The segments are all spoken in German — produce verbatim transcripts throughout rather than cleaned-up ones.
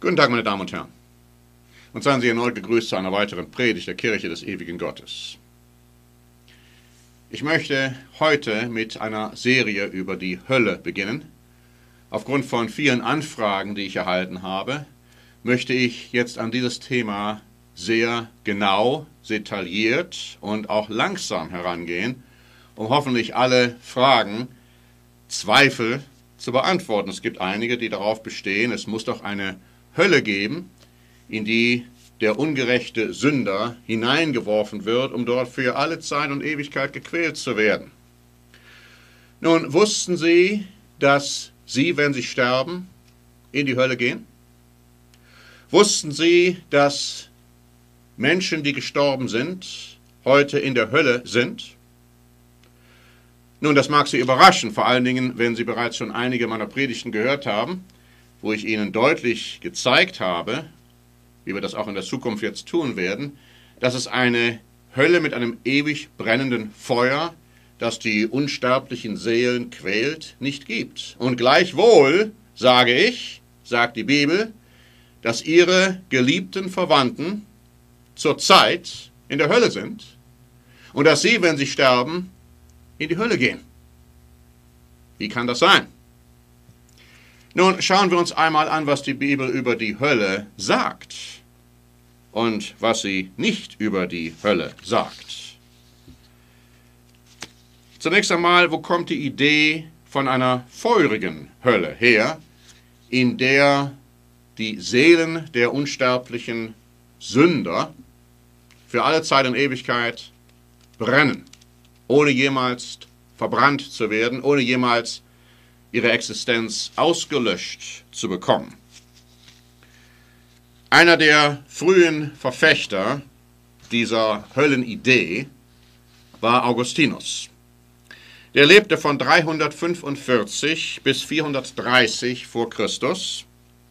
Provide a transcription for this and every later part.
Guten Tag, meine Damen und Herren, und seien Sie erneut gegrüßt zu einer weiteren Predigt der Kirche des ewigen Gottes. Ich möchte heute mit einer Serie über die Hölle beginnen. Aufgrund von vielen Anfragen, die ich erhalten habe, möchte ich jetzt an dieses Thema sehr genau, detailliert und auch langsam herangehen, um hoffentlich alle Fragen, Zweifel zu beantworten. Es gibt einige, die darauf bestehen, es muss doch eine Hölle geben, in die der ungerechte Sünder hineingeworfen wird, um dort für alle Zeit und Ewigkeit gequält zu werden. Nun, wussten Sie, dass Sie, wenn Sie sterben, in die Hölle gehen? Wussten Sie, dass Menschen, die gestorben sind, heute in der Hölle sind? Nun, das mag Sie überraschen, vor allen Dingen, wenn Sie bereits schon einige meiner Predigten gehört haben, wo ich Ihnen deutlich gezeigt habe, wie wir das auch in der Zukunft jetzt tun werden, dass es eine Hölle mit einem ewig brennenden Feuer, das die unsterblichen Seelen quält, nicht gibt. Und gleichwohl sage ich, sagt die Bibel, dass Ihre geliebten Verwandten zurzeit in der Hölle sind und dass Sie, wenn Sie sterben, in die Hölle gehen. Wie kann das sein? Nun schauen wir uns einmal an, was die Bibel über die Hölle sagt und was sie nicht über die Hölle sagt. Zunächst einmal, wo kommt die Idee von einer feurigen Hölle her, in der die Seelen der unsterblichen Sünder für alle Zeit und Ewigkeit brennen, ohne jemals verbrannt zu werden, ohne jemals ihre Existenz ausgelöscht zu bekommen. Einer der frühen Verfechter dieser Höllenidee war Augustinus. Der lebte von dreihundertfünfundvierzig bis vierhundertdreißig vor Christus.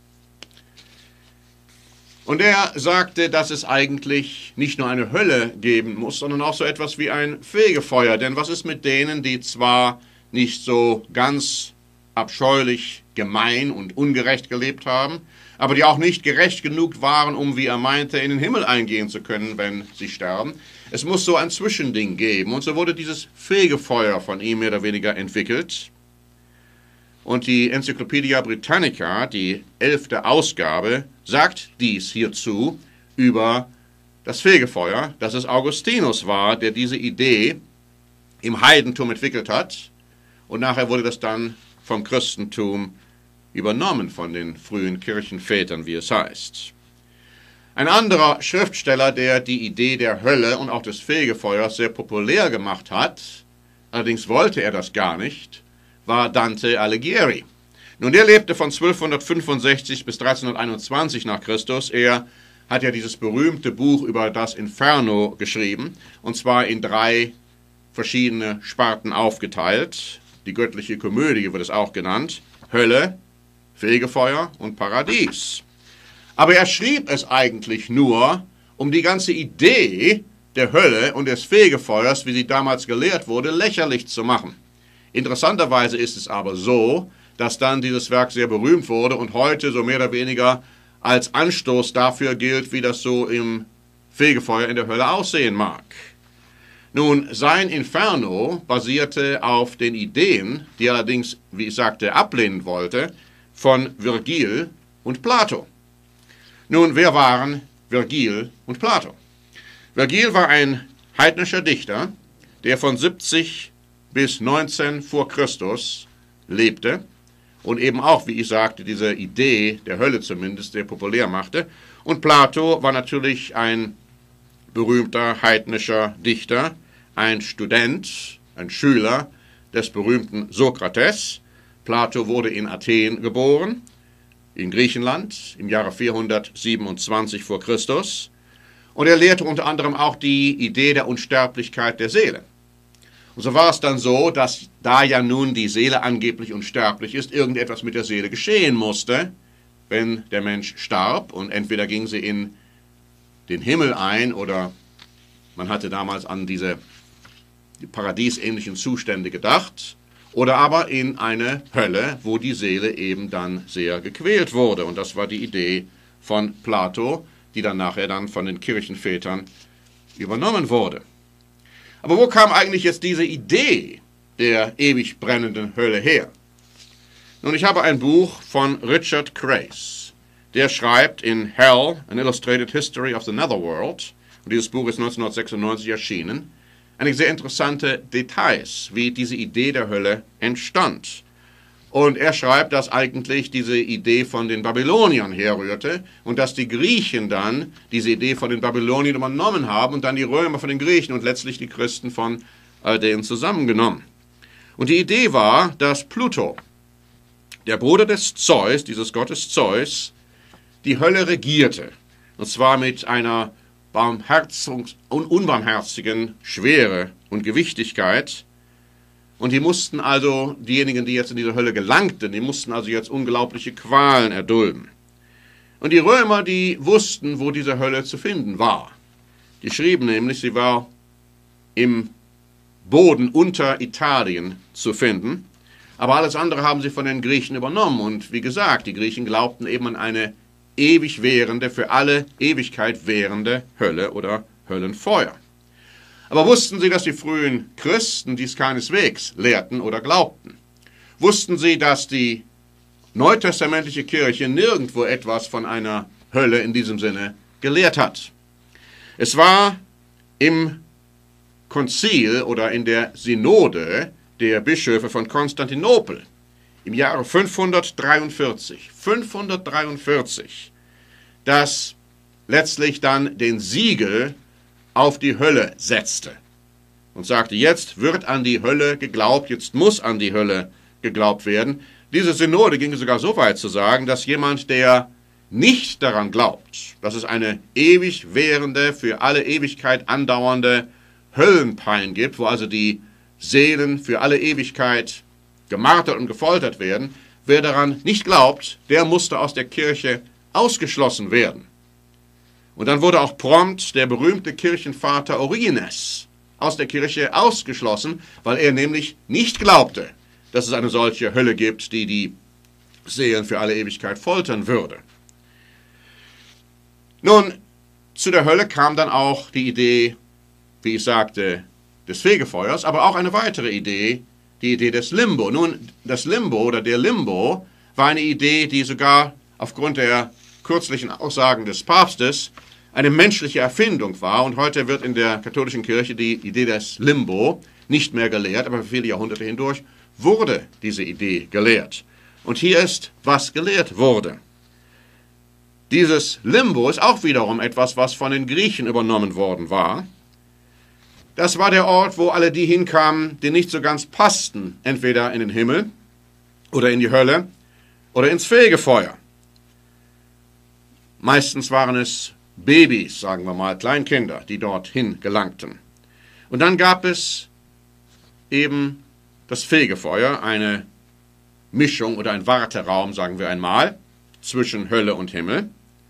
Und er sagte, dass es eigentlich nicht nur eine Hölle geben muss, sondern auch so etwas wie ein Fegefeuer. Denn was ist mit denen, die zwar nicht so ganz abscheulich, gemein und ungerecht gelebt haben, aber die auch nicht gerecht genug waren, um, wie er meinte, in den Himmel eingehen zu können, wenn sie sterben. Es muss so ein Zwischending geben. Und so wurde dieses Fegefeuer von ihm mehr oder weniger entwickelt. Und die Encyclopedia Britannica, die elfte Ausgabe, sagt dies hierzu über das Fegefeuer, dass es Augustinus war, der diese Idee im Heidentum entwickelt hat. Und nachher wurde das dann vom Christentum übernommen, von den frühen Kirchenvätern, wie es heißt. Ein anderer Schriftsteller, der die Idee der Hölle und auch des Fegefeuers sehr populär gemacht hat, allerdings wollte er das gar nicht, war Dante Alighieri. Nun, der lebte von zwölfhundertfünfundsechzig bis dreizehnhunderteinundzwanzig nach Christus. Er hat ja dieses berühmte Buch über das Inferno geschrieben, und zwar in drei verschiedene Sparten aufgeteilt. Die göttliche Komödie wird es auch genannt, Hölle, Fegefeuer und Paradies. Aber er schrieb es eigentlich nur, um die ganze Idee der Hölle und des Fegefeuers, wie sie damals gelehrt wurde, lächerlich zu machen. Interessanterweise ist es aber so, dass dann dieses Werk sehr berühmt wurde und heute so mehr oder weniger als Anstoß dafür gilt, wie das so im Fegefeuer in der Hölle aussehen mag. Nun, sein Inferno basierte auf den Ideen, die er allerdings, wie ich sagte, ablehnen wollte, von Virgil und Plato. Nun, wer waren Virgil und Plato? Virgil war ein heidnischer Dichter, der von siebzig bis neunzehn vor Christus lebte und eben auch, wie ich sagte, diese Idee der Hölle zumindest sehr populär machte. Und Plato war natürlich ein berühmter heidnischer Dichter, ein Student, ein Schüler des berühmten Sokrates. Plato wurde in Athen geboren, in Griechenland, im Jahre vierhundertsiebenundzwanzig vor Christus. Und er lehrte unter anderem auch die Idee der Unsterblichkeit der Seele. Und so war es dann so, dass da ja nun die Seele angeblich unsterblich ist, irgendetwas mit der Seele geschehen musste, wenn der Mensch starb. Und entweder ging sie in den Himmel ein oder man hatte damals an diese paradiesähnlichen Zustände gedacht, oder aber in eine Hölle, wo die Seele eben dann sehr gequält wurde. Und das war die Idee von Plato, die dann nachher dann von den Kirchenvätern übernommen wurde. Aber wo kam eigentlich jetzt diese Idee der ewig brennenden Hölle her? Nun, ich habe ein Buch von Richard Grace. Der schreibt in Hell, An Illustrated History of the Netherworld, und dieses Buch ist neunzehnhundertsechsundneunzig erschienen, einige sehr interessante Details, wie diese Idee der Hölle entstand. Und er schreibt, dass eigentlich diese Idee von den Babyloniern herrührte und dass die Griechen dann diese Idee von den Babyloniern übernommen haben und dann die Römer von den Griechen und letztlich die Christen von all denen zusammengenommen. Und die Idee war, dass Pluto, der Bruder des Zeus, dieses Gottes Zeus, die Hölle regierte. Und zwar mit einer barmherz- und unbarmherzigen Schwere und Gewichtigkeit. Und die mussten also, diejenigen, die jetzt in diese Hölle gelangten, die mussten also jetzt unglaubliche Qualen erdulden. Und die Römer, die wussten, wo diese Hölle zu finden war. Die schrieben nämlich, sie war im Boden unter Italien zu finden. Aber alles andere haben sie von den Griechen übernommen. Und wie gesagt, die Griechen glaubten eben an eine ewig währende, für alle Ewigkeit währende Hölle oder Höllenfeuer. Aber wussten sie, dass die frühen Christen dies keineswegs lehrten oder glaubten? Wussten sie, dass die neutestamentliche Kirche nirgendwo etwas von einer Hölle in diesem Sinne gelehrt hat? Es war im Konzil oder in der Synode der Bischöfe von Konstantinopel im Jahre fünfhundertdreiundvierzig, fünfhundertdreiundvierzig, das letztlich dann den Siegel auf die Hölle setzte und sagte, jetzt wird an die Hölle geglaubt, jetzt muss an die Hölle geglaubt werden. Diese Synode ging sogar so weit zu sagen, dass jemand, der nicht daran glaubt, dass es eine ewig währende, für alle Ewigkeit andauernde Höllenpein gibt, wo also die Seelen für alle Ewigkeit gemartert und gefoltert werden, wer daran nicht glaubt, der musste aus der Kirche ausgeschlossen werden. Und dann wurde auch prompt der berühmte Kirchenvater Origenes aus der Kirche ausgeschlossen, weil er nämlich nicht glaubte, dass es eine solche Hölle gibt, die die Seelen für alle Ewigkeit foltern würde. Nun, zu der Hölle kam dann auch die Idee, wie ich sagte, des Fegefeuers, aber auch eine weitere Idee, die Idee des Limbo. Nun, das Limbo oder der Limbo war eine Idee, die sogar aufgrund der kürzlichen Aussagen des Papstes eine menschliche Erfindung war. Und heute wird in der katholischen Kirche die Idee des Limbo nicht mehr gelehrt, aber für viele Jahrhunderte hindurch wurde diese Idee gelehrt. Und hier ist, was gelehrt wurde. Dieses Limbo ist auch wiederum etwas, was von den Griechen übernommen worden war. Das war der Ort, wo alle die hinkamen, die nicht so ganz passten, entweder in den Himmel oder in die Hölle oder ins Fegefeuer. Meistens waren es Babys, sagen wir mal, Kleinkinder, die dorthin gelangten. Und dann gab es eben das Fegefeuer, eine Mischung oder ein Warteraum, sagen wir einmal, zwischen Hölle und Himmel.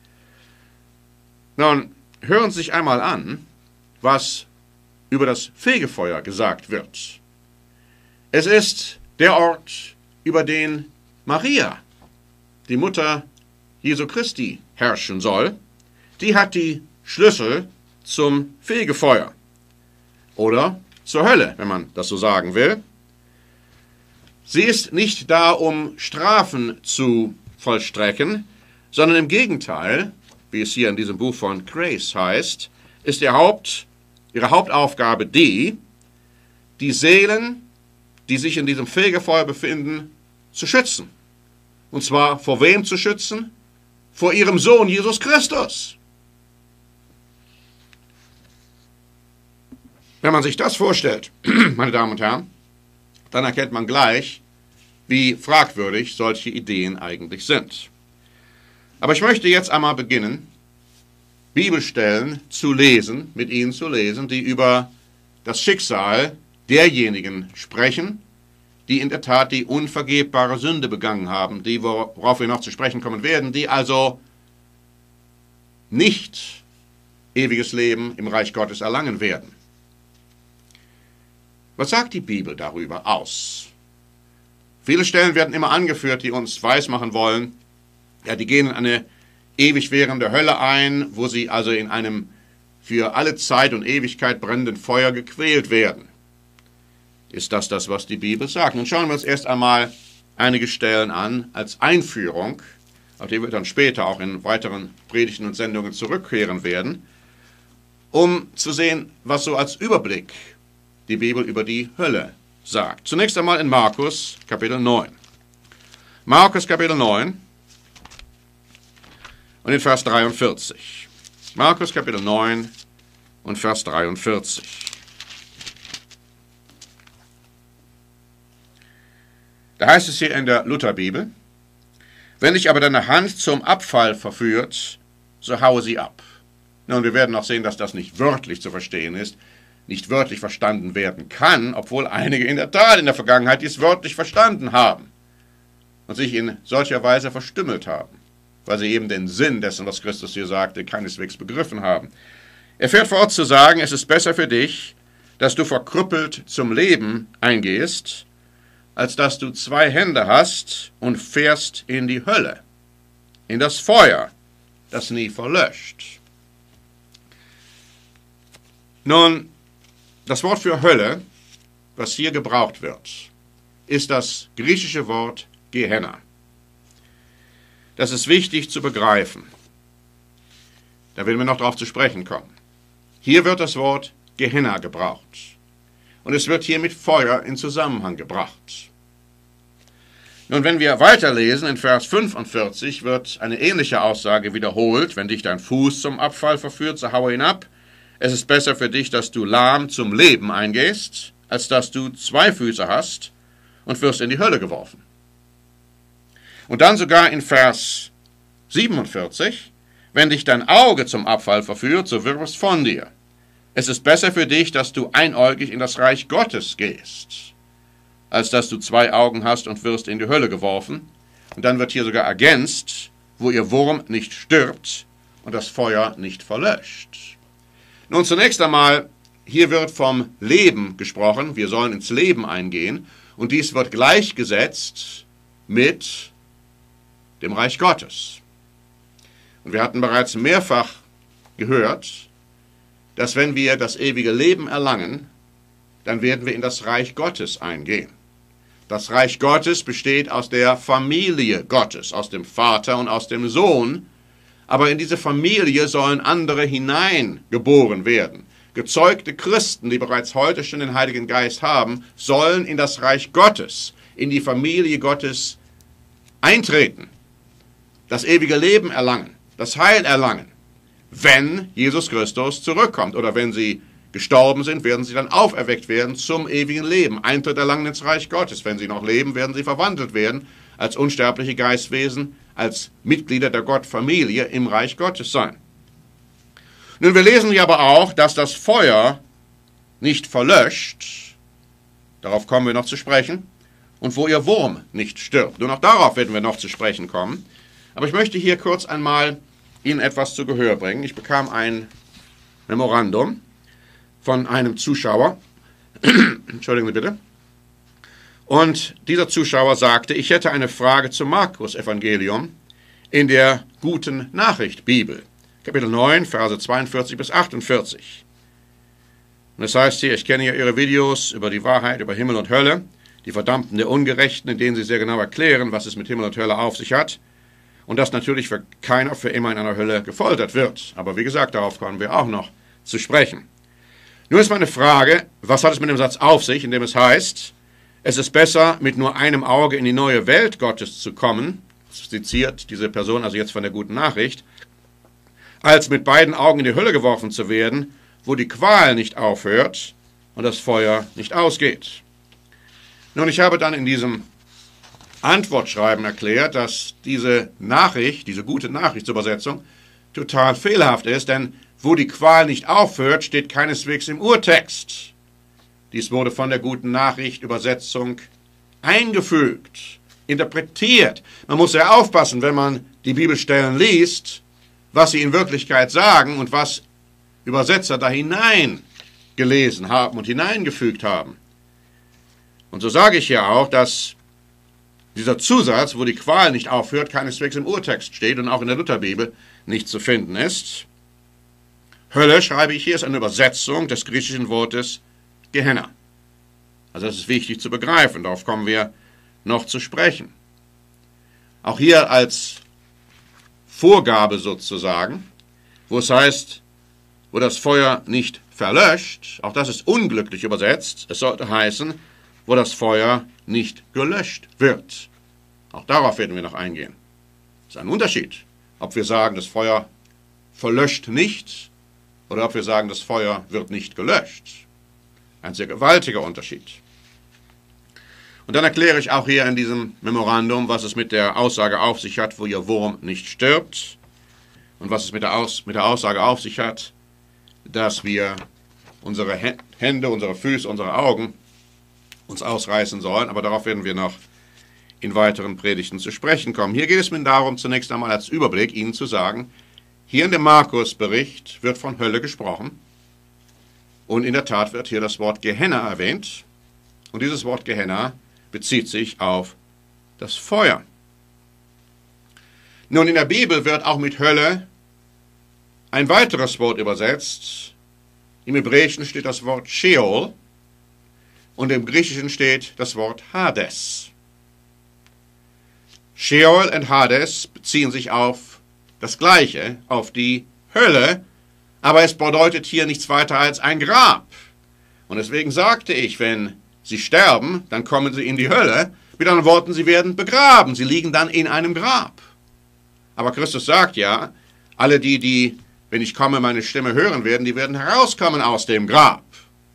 Nun, hören Sie sich einmal an, was über das Fegefeuer gesagt wird. Es ist der Ort, über den Maria, die Mutter Jesu Christi, herrschen soll. Die hat die Schlüssel zum Fegefeuer oder zur Hölle, wenn man das so sagen will. Sie ist nicht da, um Strafen zu vollstrecken, sondern im Gegenteil, wie es hier in diesem Buch von Grace heißt, ist ihr Haupt Ihre Hauptaufgabe die, die Seelen, die sich in diesem Fegefeuer befinden, zu schützen. Und zwar vor wem zu schützen? Vor ihrem Sohn Jesus Christus. Wenn man sich das vorstellt, meine Damen und Herren, dann erkennt man gleich, wie fragwürdig solche Ideen eigentlich sind. Aber ich möchte jetzt einmal beginnen, Bibelstellen zu lesen, mit Ihnen zu lesen, die über das Schicksal derjenigen sprechen, die in der Tat die unvergebbare Sünde begangen haben, die, worauf wir noch zu sprechen kommen werden, die also nicht ewiges Leben im Reich Gottes erlangen werden. Was sagt die Bibel darüber aus? Viele Stellen werden immer angeführt, die uns weismachen wollen, ja, die gehen in eine ewig währende Hölle ein, wo sie also in einem für alle Zeit und Ewigkeit brennenden Feuer gequält werden. Ist das das, was die Bibel sagt? Nun schauen wir uns erst einmal einige Stellen an als Einführung, auf die wir dann später auch in weiteren Predigten und Sendungen zurückkehren werden, um zu sehen, was so als Überblick die Bibel über die Hölle sagt. Zunächst einmal in Markus Kapitel neun. Markus Kapitel neun und in Vers dreiundvierzig. Markus Kapitel neun und Vers dreiundvierzig. Da heißt es hier in der Lutherbibel: Wenn dich aber deine Hand zum Abfall verführt, so haue sie ab. Nun, wir werden auch sehen, dass das nicht wörtlich zu verstehen ist, nicht wörtlich verstanden werden kann, obwohl einige in der Tat in der Vergangenheit dies wörtlich verstanden haben und sich in solcher Weise verstümmelt haben, weil sie eben den Sinn dessen, was Christus hier sagte, keineswegs begriffen haben. Er fährt fort zu sagen, es ist besser für dich, dass du verkrüppelt zum Leben eingehst, als dass du zwei Hände hast und fährst in die Hölle, in das Feuer, das nie verlöscht. Nun, das Wort für Hölle, was hier gebraucht wird, ist das griechische Wort Gehenna. Das ist wichtig zu begreifen. Da werden wir noch darauf zu sprechen kommen. Hier wird das Wort Gehenna gebraucht. Und es wird hier mit Feuer in Zusammenhang gebracht. Nun, wenn wir weiterlesen, in Vers fünfundvierzig wird eine ähnliche Aussage wiederholt: Wenn dich dein Fuß zum Abfall verführt, so haue ihn ab. Es ist besser für dich, dass du lahm zum Leben eingehst, als dass du zwei Füße hast und wirst in die Hölle geworfen. Und dann sogar in Vers siebenundvierzig: Wenn dich dein Auge zum Abfall verführt, so wirf es von dir. Es ist besser für dich, dass du einäugig in das Reich Gottes gehst, als dass du zwei Augen hast und wirst in die Hölle geworfen. Und dann wird hier sogar ergänzt: Wo ihr Wurm nicht stirbt und das Feuer nicht verlöscht. Nun, zunächst einmal, hier wird vom Leben gesprochen. Wir sollen ins Leben eingehen. Und dies wird gleichgesetzt mit dem Reich Gottes. Und wir hatten bereits mehrfach gehört, dass wenn wir das ewige Leben erlangen, dann werden wir in das Reich Gottes eingehen. Das Reich Gottes besteht aus der Familie Gottes, aus dem Vater und aus dem Sohn. Aber in diese Familie sollen andere hineingeboren werden. Gezeugte Christen, die bereits heute schon den Heiligen Geist haben, sollen in das Reich Gottes, in die Familie Gottes eintreten, das ewige Leben erlangen, das Heil erlangen, wenn Jesus Christus zurückkommt. Oder wenn sie gestorben sind, werden sie dann auferweckt werden zum ewigen Leben, Eintritt erlangen ins Reich Gottes. Wenn sie noch leben, werden sie verwandelt werden als unsterbliche Geistwesen, als Mitglieder der Gottfamilie im Reich Gottes sein. Nun, wir lesen hier aber auch, dass das Feuer nicht verlöscht, darauf kommen wir noch zu sprechen, und wo ihr Wurm nicht stirbt. Nur noch darauf werden wir noch zu sprechen kommen. Aber ich möchte hier kurz einmal Ihnen etwas zu Gehör bringen. Ich bekam ein Memorandum von einem Zuschauer, entschuldigen Sie bitte, und dieser Zuschauer sagte, ich hätte eine Frage zum Markus-Evangelium in der Guten Nachricht Bibel, Kapitel neun, Verse zweiundvierzig bis achtundvierzig. Und es heißt hier, ich kenne ja Ihre Videos über die Wahrheit, über Himmel und Hölle, die Verdammten der Ungerechten, in denen Sie sehr genau erklären, was es mit Himmel und Hölle auf sich hat, und dass natürlich für keiner für immer in einer Hölle gefoltert wird. Aber wie gesagt, darauf kommen wir auch noch zu sprechen. Nun ist meine Frage, was hat es mit dem Satz auf sich, in dem es heißt, es ist besser, mit nur einem Auge in die neue Welt Gottes zu kommen, zitiert diese Person also jetzt von der Guten Nachricht, als mit beiden Augen in die Hölle geworfen zu werden, wo die Qual nicht aufhört und das Feuer nicht ausgeht. Nun, ich habe dann in diesem Antwortschreiben erklärt, dass diese Nachricht, diese Gute Nachrichtsübersetzung, total fehlerhaft ist, denn wo die Qual nicht aufhört, steht keineswegs im Urtext. Dies wurde von der Guten Nachricht Übersetzung eingefügt, interpretiert. Man muss sehr aufpassen, wenn man die Bibelstellen liest, was sie in Wirklichkeit sagen und was Übersetzer da hinein gelesen haben und hineingefügt haben. Und so sage ich ja auch, dass Dieser Zusatz, wo die Qual nicht aufhört, keineswegs im Urtext steht und auch in der Lutherbibel nicht zu finden ist. Hölle, schreibe ich hier, ist eine Übersetzung des griechischen Wortes Gehenna. Also das ist wichtig zu begreifen, darauf kommen wir noch zu sprechen. Auch hier als Vorgabe sozusagen, wo es heißt, wo das Feuer nicht verlöscht, auch das ist unglücklich übersetzt, es sollte heißen, wo das Feuer nicht gelöscht wird. Auch darauf werden wir noch eingehen. Das ist ein Unterschied, ob wir sagen, das Feuer verlöscht nicht oder ob wir sagen, das Feuer wird nicht gelöscht. Ein sehr gewaltiger Unterschied. Und dann erkläre ich auch hier in diesem Memorandum, was es mit der Aussage auf sich hat, wo ihr Wurm nicht stirbt, und was es mit der, Aus, mit der Aussage auf sich hat, dass wir unsere Hände, unsere Füße, unsere Augen uns ausreißen sollen, aber darauf werden wir noch in weiteren Predigten zu sprechen kommen. Hier geht es mir darum, zunächst einmal als Überblick Ihnen zu sagen, hier in dem Markus-Bericht wird von Hölle gesprochen und in der Tat wird hier das Wort Gehenna erwähnt und dieses Wort Gehenna bezieht sich auf das Feuer. Nun, in der Bibel wird auch mit Hölle ein weiteres Wort übersetzt. Im Hebräischen steht das Wort Sheol und im Griechischen steht das Wort Hades. Sheol und Hades beziehen sich auf das Gleiche, auf die Hölle, aber es bedeutet hier nichts weiter als ein Grab. Und deswegen sagte ich, wenn sie sterben, dann kommen sie in die Hölle. Mit anderen Worten, sie werden begraben, sie liegen dann in einem Grab. Aber Christus sagt ja, alle die, die, wenn ich komme, meine Stimme hören werden, die werden herauskommen aus dem Grab.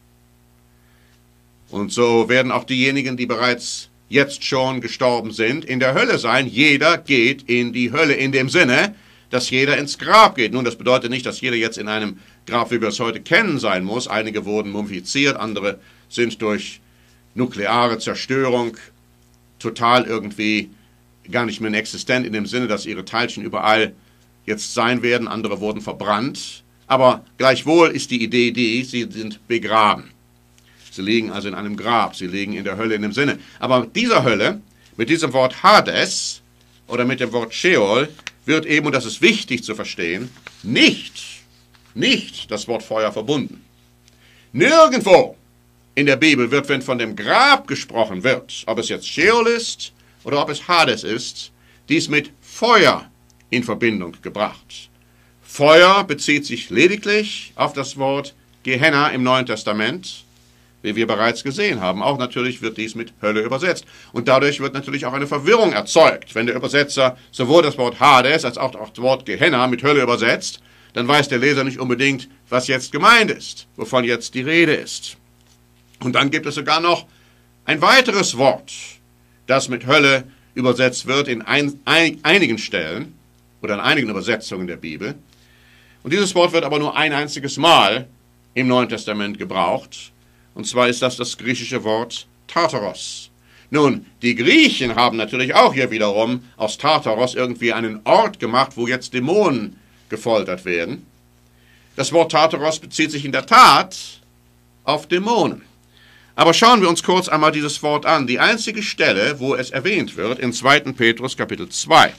Und so werden auch diejenigen, die bereits jetzt schon gestorben sind, in der Hölle sein. Jeder geht in die Hölle, in dem Sinne, dass jeder ins Grab geht. Nun, das bedeutet nicht, dass jeder jetzt in einem Grab, wie wir es heute kennen, sein muss. Einige wurden mumifiziert, andere sind durch nukleare Zerstörung total irgendwie gar nicht mehr existent, in dem Sinne, dass ihre Teilchen überall jetzt sein werden. Andere wurden verbrannt. Aber gleichwohl ist die Idee die, sie sind begraben. Sie liegen also in einem Grab, sie liegen in der Hölle in dem Sinne. Aber mit dieser Hölle, mit diesem Wort Hades oder mit dem Wort Sheol, wird eben, und das ist wichtig zu verstehen, nicht, nicht das Wort Feuer verbunden. Nirgendwo in der Bibel wird, wenn von dem Grab gesprochen wird, ob es jetzt Sheol ist oder ob es Hades ist, dies mit Feuer in Verbindung gebracht. Feuer bezieht sich lediglich auf das Wort Gehenna im Neuen Testament, wie wir bereits gesehen haben. Auch natürlich wird dies mit Hölle übersetzt. Und dadurch wird natürlich auch eine Verwirrung erzeugt. Wenn der Übersetzer sowohl das Wort Hades als auch das Wort Gehenna mit Hölle übersetzt, dann weiß der Leser nicht unbedingt, was jetzt gemeint ist, wovon jetzt die Rede ist. Und dann gibt es sogar noch ein weiteres Wort, das mit Hölle übersetzt wird in ein, ein, einigen Stellen oder in einigen Übersetzungen der Bibel. Und dieses Wort wird aber nur ein einziges Mal im Neuen Testament gebraucht. Und zwar ist das das griechische Wort Tartaros. Nun, die Griechen haben natürlich auch hier wiederum aus Tartaros irgendwie einen Ort gemacht, wo jetzt Dämonen gefoltert werden. Das Wort Tartaros bezieht sich in der Tat auf Dämonen. Aber schauen wir uns kurz einmal dieses Wort an. Die einzige Stelle, wo es erwähnt wird, in zweiten Petrus Kapitel zwei.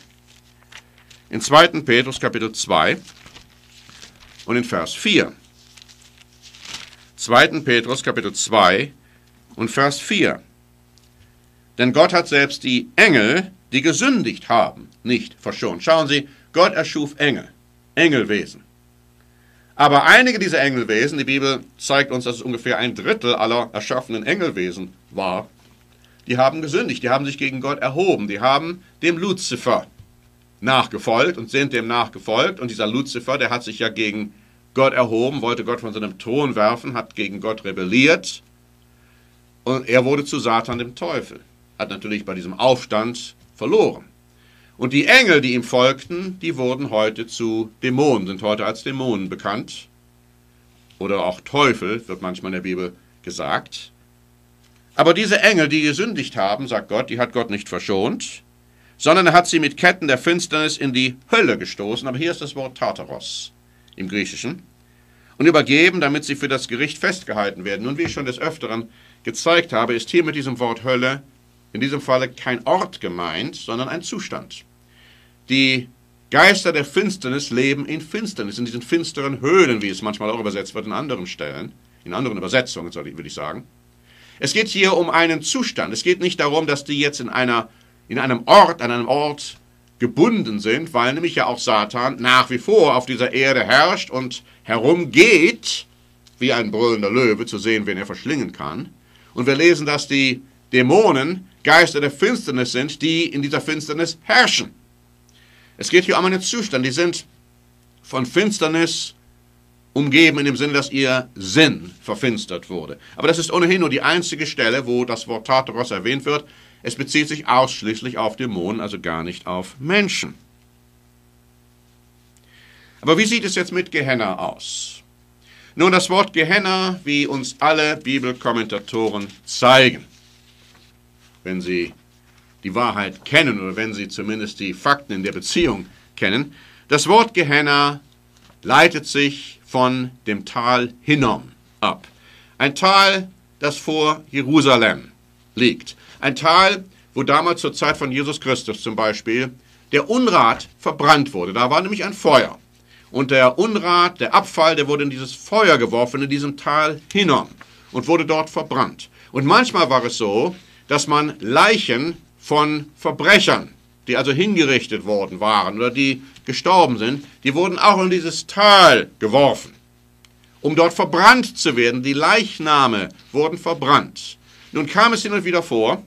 In zweiten Petrus Kapitel zwei und in Vers vier. zweiten Petrus Kapitel zwei und Vers vier. Denn Gott hat selbst die Engel, die gesündigt haben, nicht verschont. Schauen Sie, Gott erschuf Engel, Engelwesen. Aber einige dieser Engelwesen, die Bibel zeigt uns, dass es ungefähr ein Drittel aller erschaffenen Engelwesen war, die haben gesündigt, die haben sich gegen Gott erhoben, die haben dem Luzifer nachgefolgt und sind dem nachgefolgt. Und dieser Luzifer, der hat sich ja gegen Gott erhoben, wollte Gott von seinem Thron werfen, hat gegen Gott rebelliert und er wurde zu Satan, dem Teufel. Hat natürlich bei diesem Aufstand verloren. Und die Engel, die ihm folgten, die wurden heute zu Dämonen, sind heute als Dämonen bekannt. Oder auch Teufel, wird manchmal in der Bibel gesagt. Aber diese Engel, die gesündigt haben, sagt Gott, die hat Gott nicht verschont, sondern er hat sie mit Ketten der Finsternis in die Hölle gestoßen. Aber hier ist das Wort Tartaros im Griechischen. Und übergeben, damit sie für das Gericht festgehalten werden. Nun, wie ich schon des Öfteren gezeigt habe, ist hier mit diesem Wort Hölle in diesem Falle kein Ort gemeint, sondern ein Zustand. Die Geister der Finsternis leben in Finsternis, in diesen finsteren Höhlen, wie es manchmal auch übersetzt wird in anderen Stellen, in anderen Übersetzungen, würde ich sagen. Es geht hier um einen Zustand. Es geht nicht darum, dass die jetzt in, einer, in einem Ort, an einem Ort gebunden sind, weil nämlich ja auch Satan nach wie vor auf dieser Erde herrscht und herumgeht, wie ein brüllender Löwe, zu sehen, wen er verschlingen kann. Und wir lesen, dass die Dämonen Geister der Finsternis sind, die in dieser Finsternis herrschen. Es geht hier um einen Zustand, die sind von Finsternis umgeben, in dem Sinne, dass ihr Sinn verfinstert wurde. Aber das ist ohnehin nur die einzige Stelle, wo das Wort Tartaros erwähnt wird. Es bezieht sich ausschließlich auf Dämonen, also gar nicht auf Menschen. Aber wie sieht es jetzt mit Gehenna aus? Nun, das Wort Gehenna, wie uns alle Bibelkommentatoren zeigen, wenn sie die Wahrheit kennen oder wenn sie zumindest die Fakten in der Beziehung kennen, das Wort Gehenna leitet sich von dem Tal Hinnom ab. Ein Tal, das vor Jerusalem liegt. Ein Tal, wo damals zur Zeit von Jesus Christus zum Beispiel der Unrat verbrannt wurde. Da war nämlich ein Feuer. Und der Unrat, der Abfall, der wurde in dieses Feuer geworfen, in diesem Tal Hinnom und wurde dort verbrannt. Und manchmal war es so, dass man Leichen von Verbrechern, die also hingerichtet worden waren oder die gestorben sind, die wurden auch in dieses Tal geworfen, um dort verbrannt zu werden. Die Leichname wurden verbrannt. Nun kam es hin und wieder vor,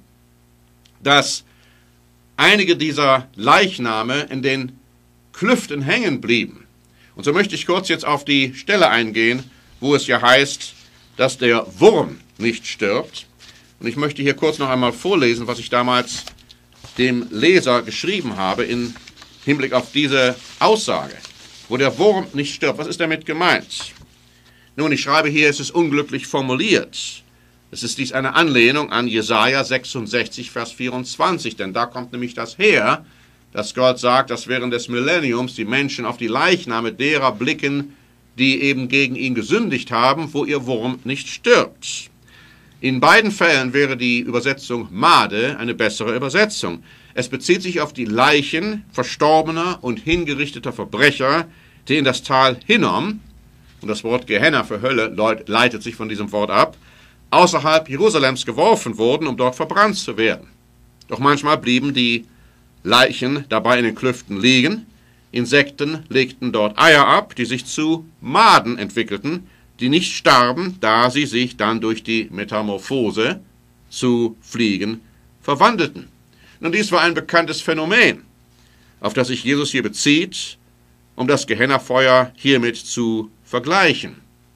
dass einige dieser Leichname in den Klüften hängen blieben. Und so möchte ich kurz jetzt auf die Stelle eingehen, wo es ja heißt, dass der Wurm nicht stirbt. Und ich möchte hier kurz noch einmal vorlesen, was ich damals dem Leser geschrieben habe im Hinblick auf diese Aussage, wo der Wurm nicht stirbt. Was ist damit gemeint? Nun, ich schreibe hier, es ist unglücklich formuliert. Es ist dies eine Anlehnung an Jesaja sechsundsechzig, Vers vierundzwanzig, denn da kommt nämlich das her, dass Gott sagt, dass während des Millenniums die Menschen auf die Leichname derer blicken, die eben gegen ihn gesündigt haben, wo ihr Wurm nicht stirbt. In beiden Fällen wäre die Übersetzung Made eine bessere Übersetzung. Es bezieht sich auf die Leichen verstorbener und hingerichteter Verbrecher, die in das Tal Hinnom, und das Wort Gehenna für Hölle leitet sich von diesem Wort ab, außerhalb Jerusalems geworfen wurden, um dort verbrannt zu werden. Doch manchmal blieben die Leichen dabei in den Klüften liegen. Insekten legten dort Eier ab, die sich zu Maden entwickelten, die nicht starben, da sie sich dann durch die Metamorphose zu Fliegen verwandelten. Nun, dies war ein bekanntes Phänomen, auf das sich Jesus hier bezieht, um das Gehennafeuer hiermit zu vergleichen.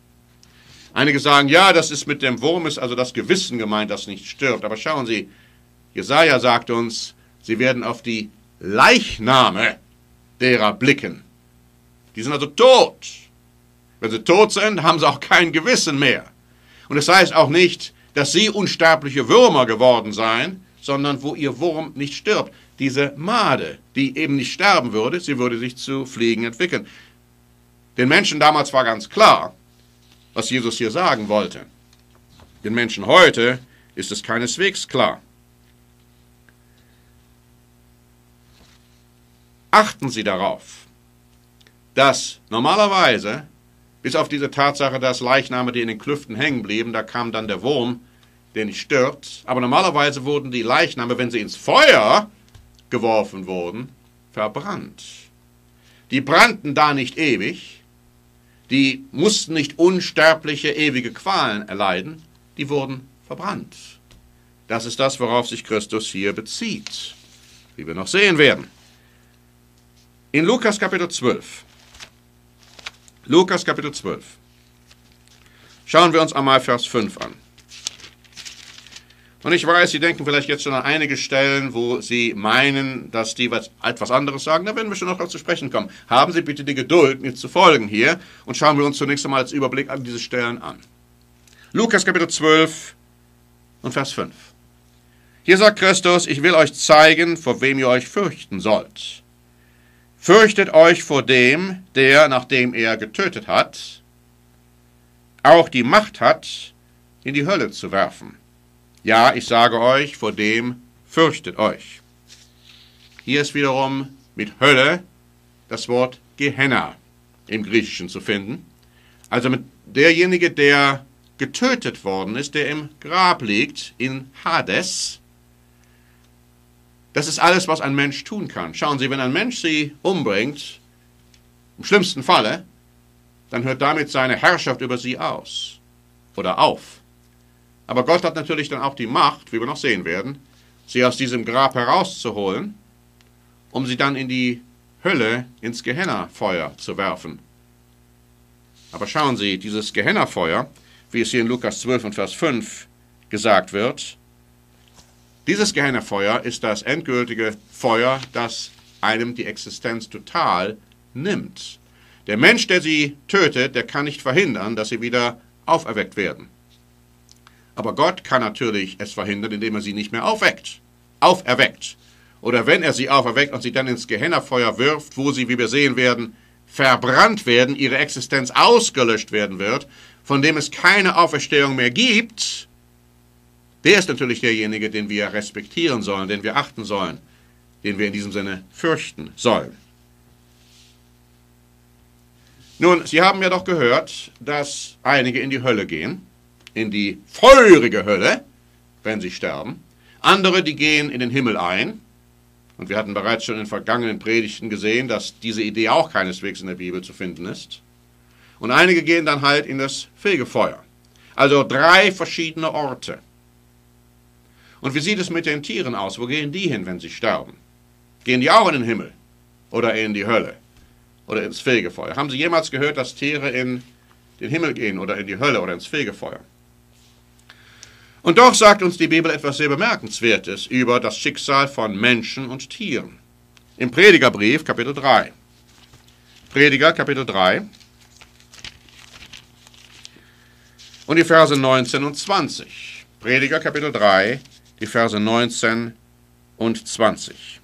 Einige sagen, ja, das ist mit dem Wurm, ist also das Gewissen gemeint, das nicht stirbt. Aber schauen Sie, Jesaja sagt uns, sie werden auf die Leichname derer blicken. Die sind also tot. Wenn sie tot sind, haben sie auch kein Gewissen mehr. Und es heißt auch nicht, dass sie unsterbliche Würmer geworden seien, sondern wo ihr Wurm nicht stirbt. Diese Made, die eben nicht sterben würde, sie würde sich zu Fliegen entwickeln. Den Menschen damals war ganz klar, was Jesus hier sagen wollte. Den Menschen heute ist es keineswegs klar. Achten Sie darauf, dass normalerweise, bis auf diese Tatsache, dass Leichname, die in den Klüften hängen blieben, da kam dann der Wurm, der nicht stirbt, aber normalerweise wurden die Leichname, wenn sie ins Feuer geworfen wurden, verbrannt. Die brannten da nicht ewig, die mussten nicht unsterbliche, ewige Qualen erleiden, die wurden verbrannt. Das ist das, worauf sich Christus hier bezieht, wie wir noch sehen werden. In Lukas Kapitel zwölf, Lukas Kapitel zwölf, schauen wir uns einmal Vers fünf an. Und ich weiß, Sie denken vielleicht jetzt schon an einige Stellen, wo Sie meinen, dass die etwas anderes sagen. Da werden wir schon noch zu sprechen kommen. Haben Sie bitte die Geduld, mir zu folgen hier und schauen wir uns zunächst einmal als Überblick an diese Stellen an. Lukas Kapitel zwölf und Vers fünf. Hier sagt Christus, ich will euch zeigen, vor wem ihr euch fürchten sollt. Fürchtet euch vor dem, der, nachdem er getötet hat, auch die Macht hat, in die Hölle zu werfen. Ja, ich sage euch, vor dem fürchtet euch. Hier ist wiederum mit Hölle das Wort Gehenna im Griechischen zu finden. Also mit derjenige, der getötet worden ist, der im Grab liegt, in Hades. Das ist alles, was ein Mensch tun kann. Schauen Sie, wenn ein Mensch Sie umbringt, im schlimmsten Falle, dann hört damit seine Herrschaft über Sie aus oder auf. Aber Gott hat natürlich dann auch die Macht, wie wir noch sehen werden, Sie aus diesem Grab herauszuholen, um Sie dann in die Hölle, ins Gehenna-Feuer zu werfen. Aber schauen Sie, dieses Gehenna-Feuer, wie es hier in Lukas zwölf und Vers fünf gesagt wird, dieses Gehenna-Feuer ist das endgültige Feuer, das einem die Existenz total nimmt. Der Mensch, der sie tötet, der kann nicht verhindern, dass sie wieder auferweckt werden. Aber Gott kann natürlich es verhindern, indem er sie nicht mehr aufweckt, auferweckt. Oder wenn er sie auferweckt und sie dann ins Gehenna-Feuer wirft, wo sie, wie wir sehen werden, verbrannt werden, ihre Existenz ausgelöscht werden wird, von dem es keine Auferstehung mehr gibt, der ist natürlich derjenige, den wir respektieren sollen, den wir achten sollen, den wir in diesem Sinne fürchten sollen. Nun, Sie haben ja doch gehört, dass einige in die Hölle gehen, in die feurige Hölle, wenn sie sterben. Andere, die gehen in den Himmel ein. Und wir hatten bereits schon in vergangenen Predigten gesehen, dass diese Idee auch keineswegs in der Bibel zu finden ist. Und einige gehen dann halt in das Fegefeuer. Also drei verschiedene Orte. Und wie sieht es mit den Tieren aus? Wo gehen die hin, wenn sie sterben? Gehen die auch in den Himmel? Oder in die Hölle? Oder ins Fegefeuer? Haben Sie jemals gehört, dass Tiere in den Himmel gehen oder in die Hölle oder ins Fegefeuer? Und doch sagt uns die Bibel etwas sehr Bemerkenswertes über das Schicksal von Menschen und Tieren. Im Predigerbrief, Kapitel drei. Prediger, Kapitel drei. Und die Verse neunzehn und zwanzig. Prediger, Kapitel drei, die Verse neunzehn und zwanzig.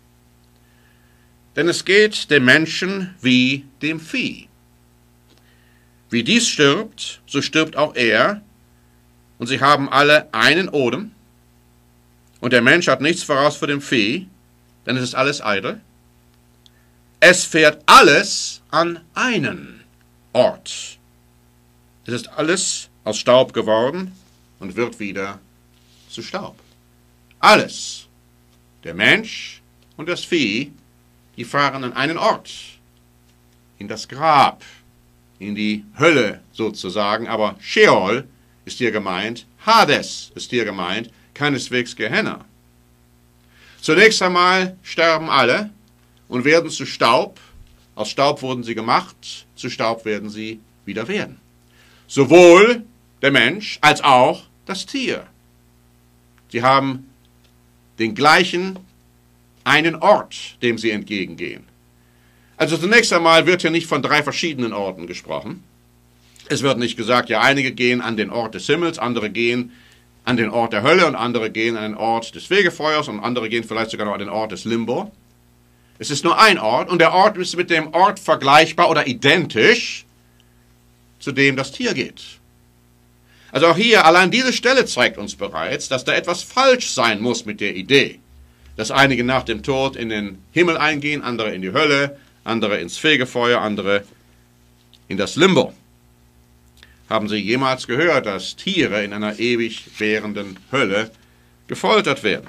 Denn es geht dem Menschen wie dem Vieh. Wie dies stirbt, so stirbt auch er, und sie haben alle einen Odem, und der Mensch hat nichts voraus vor dem Vieh, denn es ist alles eitel. Es fährt alles an einen Ort. Es ist alles aus Staub geworden und wird wieder zu Staub. Alles, der Mensch und das Vieh, die fahren an einen Ort, in das Grab, in die Hölle sozusagen, aber Sheol ist hier gemeint, Hades ist hier gemeint, keineswegs Gehenna. Zunächst einmal sterben alle und werden zu Staub. Aus Staub wurden sie gemacht, zu Staub werden sie wieder werden. Sowohl der Mensch als auch das Tier. Sie haben den gleichen einen Ort, dem sie entgegengehen. Also zunächst einmal wird hier nicht von drei verschiedenen Orten gesprochen. Es wird nicht gesagt, ja, einige gehen an den Ort des Himmels, andere gehen an den Ort der Hölle und andere gehen an den Ort des Fegefeuers und andere gehen vielleicht sogar noch an den Ort des Limbo. Es ist nur ein Ort und der Ort ist mit dem Ort vergleichbar oder identisch, zu dem das Tier geht. Also auch hier, allein diese Stelle zeigt uns bereits, dass da etwas falsch sein muss mit der Idee, dass einige nach dem Tod in den Himmel eingehen, andere in die Hölle, andere ins Fegefeuer, andere in das Limbo. Haben Sie jemals gehört, dass Tiere in einer ewig währenden Hölle gefoltert werden?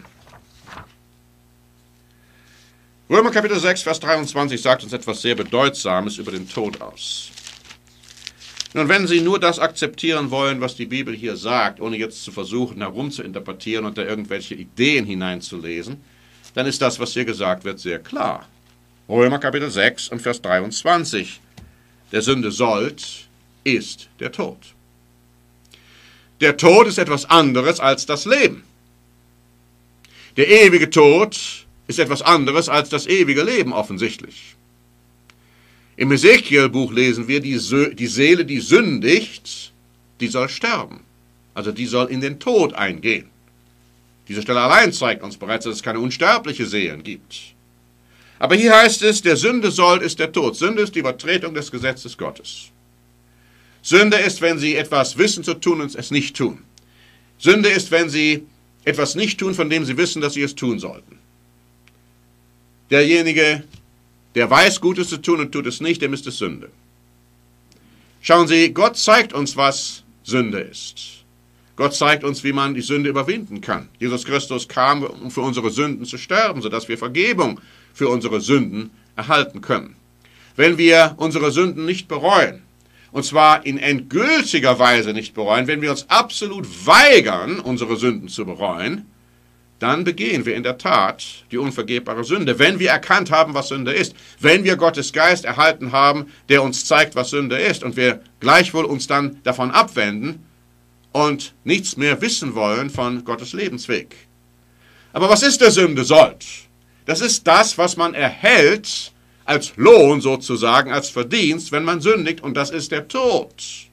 Römer Kapitel sechs, Vers dreiundzwanzig sagt uns etwas sehr Bedeutsames über den Tod aus. Nun, wenn Sie nur das akzeptieren wollen, was die Bibel hier sagt, ohne jetzt zu versuchen, herumzuinterpretieren und da irgendwelche Ideen hineinzulesen, dann ist das, was hier gesagt wird, sehr klar. Römer Kapitel sechs und Vers dreiundzwanzig. Der Sünde Sold ist der Tod. Der Tod ist etwas anderes als das Leben. Der ewige Tod ist etwas anderes als das ewige Leben offensichtlich. Im Ezekiel-Buch lesen wir, die, die Seele, die sündigt, die soll sterben. Also die soll in den Tod eingehen. Diese Stelle allein zeigt uns bereits, dass es keine unsterbliche Seelen gibt. Aber hier heißt es, der Sünde Sold ist der Tod. Sünde ist die Übertretung des Gesetzes Gottes. Sünde ist, wenn Sie etwas wissen zu tun und es nicht tun. Sünde ist, wenn Sie etwas nicht tun, von dem sie wissen, dass sie es tun sollten. Derjenige, der weiß, Gutes zu tun und tut es nicht, dem ist es Sünde. Schauen Sie, Gott zeigt uns, was Sünde ist. Gott zeigt uns, wie man die Sünde überwinden kann. Jesus Christus kam, um für unsere Sünden zu sterben, sodass wir Vergebung für unsere Sünden erhalten können. Wenn wir unsere Sünden nicht bereuen, und zwar in endgültiger Weise nicht bereuen, wenn wir uns absolut weigern, unsere Sünden zu bereuen, dann begehen wir in der Tat die unvergebbare Sünde, wenn wir erkannt haben, was Sünde ist, wenn wir Gottes Geist erhalten haben, der uns zeigt, was Sünde ist, und wir gleichwohl uns dann davon abwenden und nichts mehr wissen wollen von Gottes Lebensweg. Aber was ist der Sündesold? Das ist das, was man erhält als Lohn sozusagen, als Verdienst, wenn man sündigt, und das ist der Tod.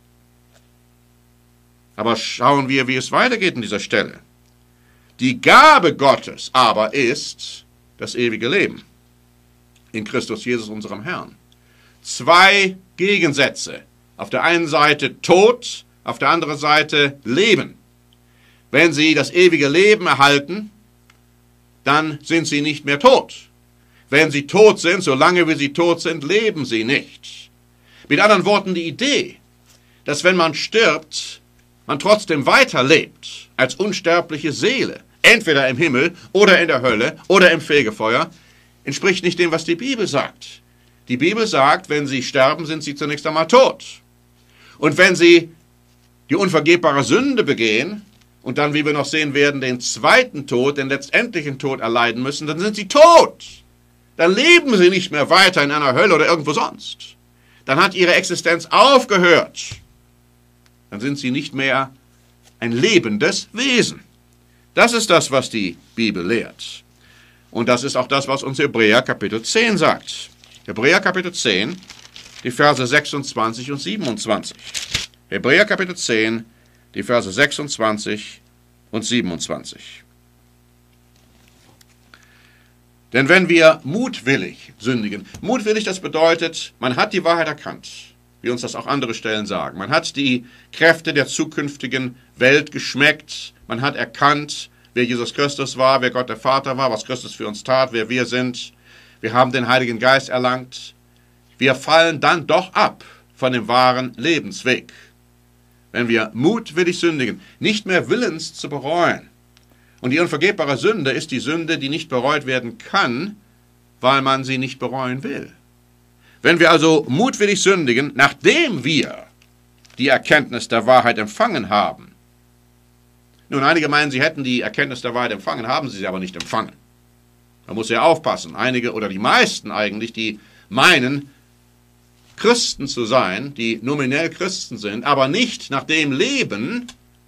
Aber schauen wir, wie es weitergeht an dieser Stelle. Die Gabe Gottes aber ist das ewige Leben in Christus Jesus, unserem Herrn. Zwei Gegensätze. Auf der einen Seite Tod, auf der anderen Seite Leben. Wenn Sie das ewige Leben erhalten, dann sind Sie nicht mehr tot. Wenn Sie tot sind, solange wie Sie tot sind, leben Sie nicht. Mit anderen Worten, die Idee, dass wenn man stirbt, man trotzdem weiterlebt als unsterbliche Seele, entweder im Himmel oder in der Hölle oder im Fegefeuer, entspricht nicht dem, was die Bibel sagt. Die Bibel sagt, wenn Sie sterben, sind Sie zunächst einmal tot. Und wenn Sie die unvergebbare Sünde begehen und dann, wie wir noch sehen werden, den zweiten Tod, den letztendlichen Tod erleiden müssen, dann sind Sie tot. Dann leben Sie nicht mehr weiter in einer Hölle oder irgendwo sonst. Dann hat Ihre Existenz aufgehört. Dann sind Sie nicht mehr ein lebendes Wesen. Das ist das, was die Bibel lehrt. Und das ist auch das, was uns Hebräer Kapitel zehn sagt. Hebräer Kapitel zehn, die Verse sechsundzwanzig und siebenundzwanzig. Hebräer Kapitel zehn, die Verse sechsundzwanzig und siebenundzwanzig. Denn wenn wir mutwillig sündigen, mutwillig, das bedeutet, man hat die Wahrheit erkannt, wie uns das auch andere Stellen sagen. Man hat die Kräfte der zukünftigen Welt geschmeckt, man hat erkannt, wer Jesus Christus war, wer Gott der Vater war, was Christus für uns tat, wer wir sind. Wir haben den Heiligen Geist erlangt. Wir fallen dann doch ab von dem wahren Lebensweg. Wenn wir mutwillig sündigen, nicht mehr willens zu bereuen. Und die unvergebbare Sünde ist die Sünde, die nicht bereut werden kann, weil man sie nicht bereuen will. Wenn wir also mutwillig sündigen, nachdem wir die Erkenntnis der Wahrheit empfangen haben. Nun, einige meinen, sie hätten die Erkenntnis der Wahrheit empfangen, haben sie sie aber nicht empfangen. Man muss ja aufpassen. Einige oder die meisten eigentlich, die meinen, Christen zu sein, die nominell Christen sind, aber nicht nach dem leben,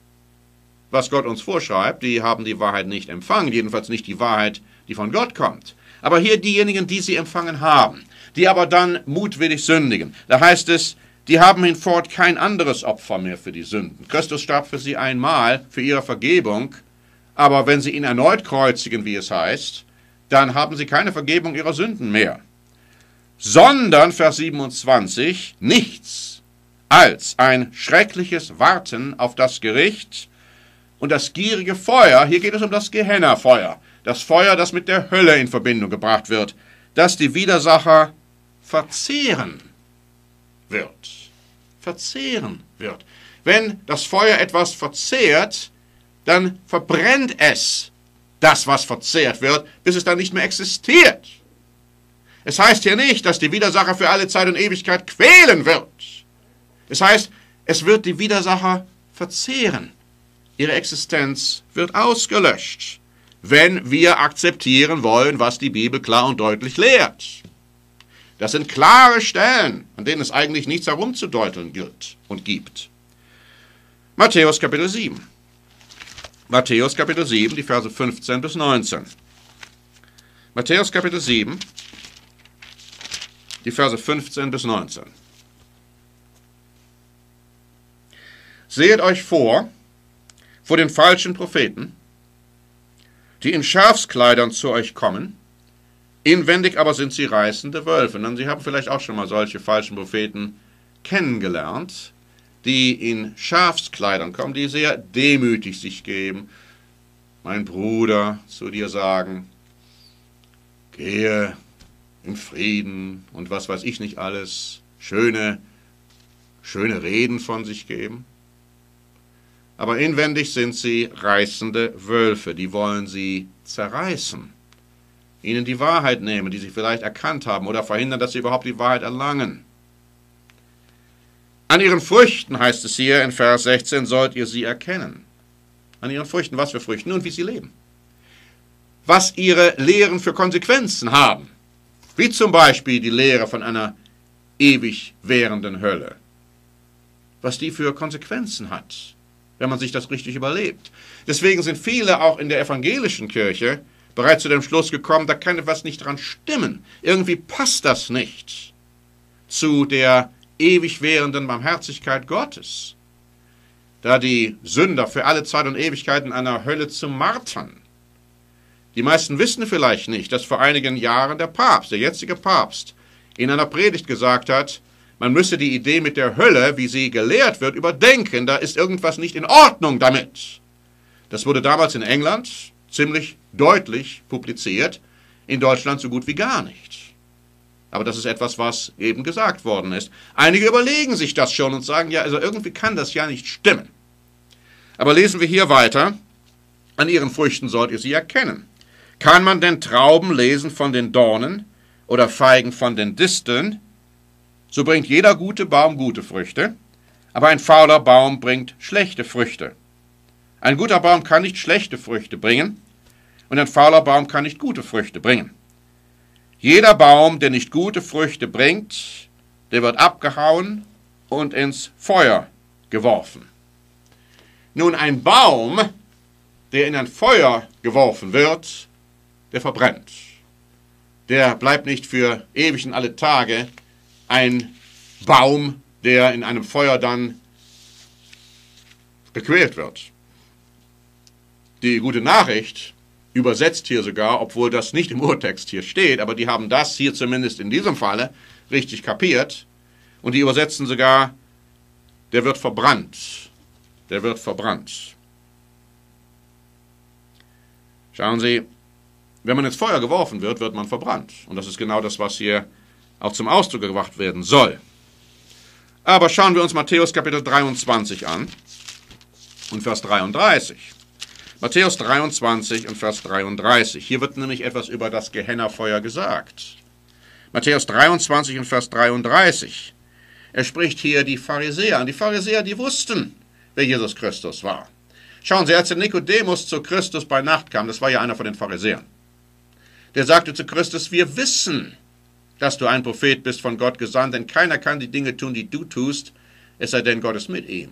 was Gott uns vorschreibt, die haben die Wahrheit nicht empfangen, jedenfalls nicht die Wahrheit, die von Gott kommt. Aber hier diejenigen, die sie empfangen haben, die aber dann mutwillig sündigen, da heißt es, die haben hinfort kein anderes Opfer mehr für die Sünden. Christus starb für sie einmal, für ihre Vergebung, aber wenn sie ihn erneut kreuzigen, wie es heißt, dann haben sie keine Vergebung ihrer Sünden mehr. Sondern, Vers siebenundzwanzig, nichts als ein schreckliches Warten auf das Gericht und das gierige Feuer, hier geht es um das Gehenna-Feuer, das Feuer, das mit der Hölle in Verbindung gebracht wird, das die Widersacher verzehren wird. Verzehren wird. Wenn das Feuer etwas verzehrt, dann verbrennt es das, was verzehrt wird, bis es dann nicht mehr existiert. Es heißt hier nicht, dass die Widersacher für alle Zeit und Ewigkeit quälen wird. Es heißt, es wird die Widersacher verzehren. Ihre Existenz wird ausgelöscht, wenn wir akzeptieren wollen, was die Bibel klar und deutlich lehrt. Das sind klare Stellen, an denen es eigentlich nichts herumzudeuteln gilt und gibt. Matthäus Kapitel sieben. Matthäus Kapitel sieben, die Verse fünfzehn bis neunzehn. Matthäus Kapitel sieben, die Verse fünfzehn bis neunzehn. Seht euch vor, vor den falschen Propheten, die in Schafskleidern zu euch kommen, inwendig aber sind sie reißende Wölfe. Und Sie haben vielleicht auch schon mal solche falschen Propheten kennengelernt, die in Schafskleidern kommen, die sehr demütig sich geben mein Bruder, zu dir sagen, gehe im Frieden und was weiß ich nicht alles, schöne, schöne Reden von sich geben. Aber inwendig sind sie reißende Wölfe, die wollen sie zerreißen, ihnen die Wahrheit nehmen, die sie vielleicht erkannt haben, oder verhindern, dass sie überhaupt die Wahrheit erlangen. An ihren Früchten, heißt es hier in Vers sechzehn, sollt ihr sie erkennen. An ihren Früchten, was für Früchten und wie sie leben. Was ihre Lehren für Konsequenzen haben. Wie zum Beispiel die Lehre von einer ewig währenden Hölle. Was die für Konsequenzen hat, wenn man sich das richtig überlebt. Deswegen sind viele auch in der evangelischen Kirche bereits zu dem Schluss gekommen, da kann etwas nicht dran stimmen. Irgendwie passt das nicht zu der ewig währenden Barmherzigkeit Gottes, da die Sünder für alle Zeit und Ewigkeit in einer Hölle zu martern. Die meisten wissen vielleicht nicht, dass vor einigen Jahren der Papst, der jetzige Papst, in einer Predigt gesagt hat, man müsse die Idee mit der Hölle, wie sie gelehrt wird, überdenken, da ist irgendwas nicht in Ordnung damit. Das wurde damals in England ziemlich deutlich publiziert, in Deutschland so gut wie gar nicht. Aber das ist etwas, was eben gesagt worden ist. Einige überlegen sich das schon und sagen, ja, also irgendwie kann das ja nicht stimmen. Aber lesen wir hier weiter, an ihren Früchten sollt ihr sie erkennen. Kann man denn Trauben lesen von den Dornen oder Feigen von den Disteln? So bringt jeder gute Baum gute Früchte, aber ein fauler Baum bringt schlechte Früchte. Ein guter Baum kann nicht schlechte Früchte bringen und ein fauler Baum kann nicht gute Früchte bringen. Jeder Baum, der nicht gute Früchte bringt, der wird abgehauen und ins Feuer geworfen. Nun, ein Baum, der in ein Feuer geworfen wird, der verbrennt. Der bleibt nicht für ewig und alle Tage ein Baum, der in einem Feuer dann gequält wird. Die gute Nachricht übersetzt hier sogar, obwohl das nicht im Urtext hier steht, aber die haben das hier zumindest in diesem Falle richtig kapiert und die übersetzen sogar, der wird verbrannt. Der wird verbrannt. Schauen Sie, wenn man ins Feuer geworfen wird, wird man verbrannt. Und das ist genau das, was hier auch zum Ausdruck gebracht werden soll. Aber schauen wir uns Matthäus Kapitel dreiundzwanzig an und Vers dreiunddreißig. Matthäus dreiundzwanzig und Vers dreiunddreißig. Hier wird nämlich etwas über das Gehennerfeuer gesagt. Matthäus dreiundzwanzig und Vers dreiunddreißig. Er spricht hier die Pharisäer an. Die Pharisäer, die wussten, wer Jesus Christus war. Schauen Sie, als der Nikodemus zu Christus bei Nacht kam, das war ja einer von den Pharisäern, der sagte zu Christus, wir wissen, dass du ein Prophet bist, von Gott gesandt, denn keiner kann die Dinge tun, die du tust, es sei denn, Gott ist mit ihm.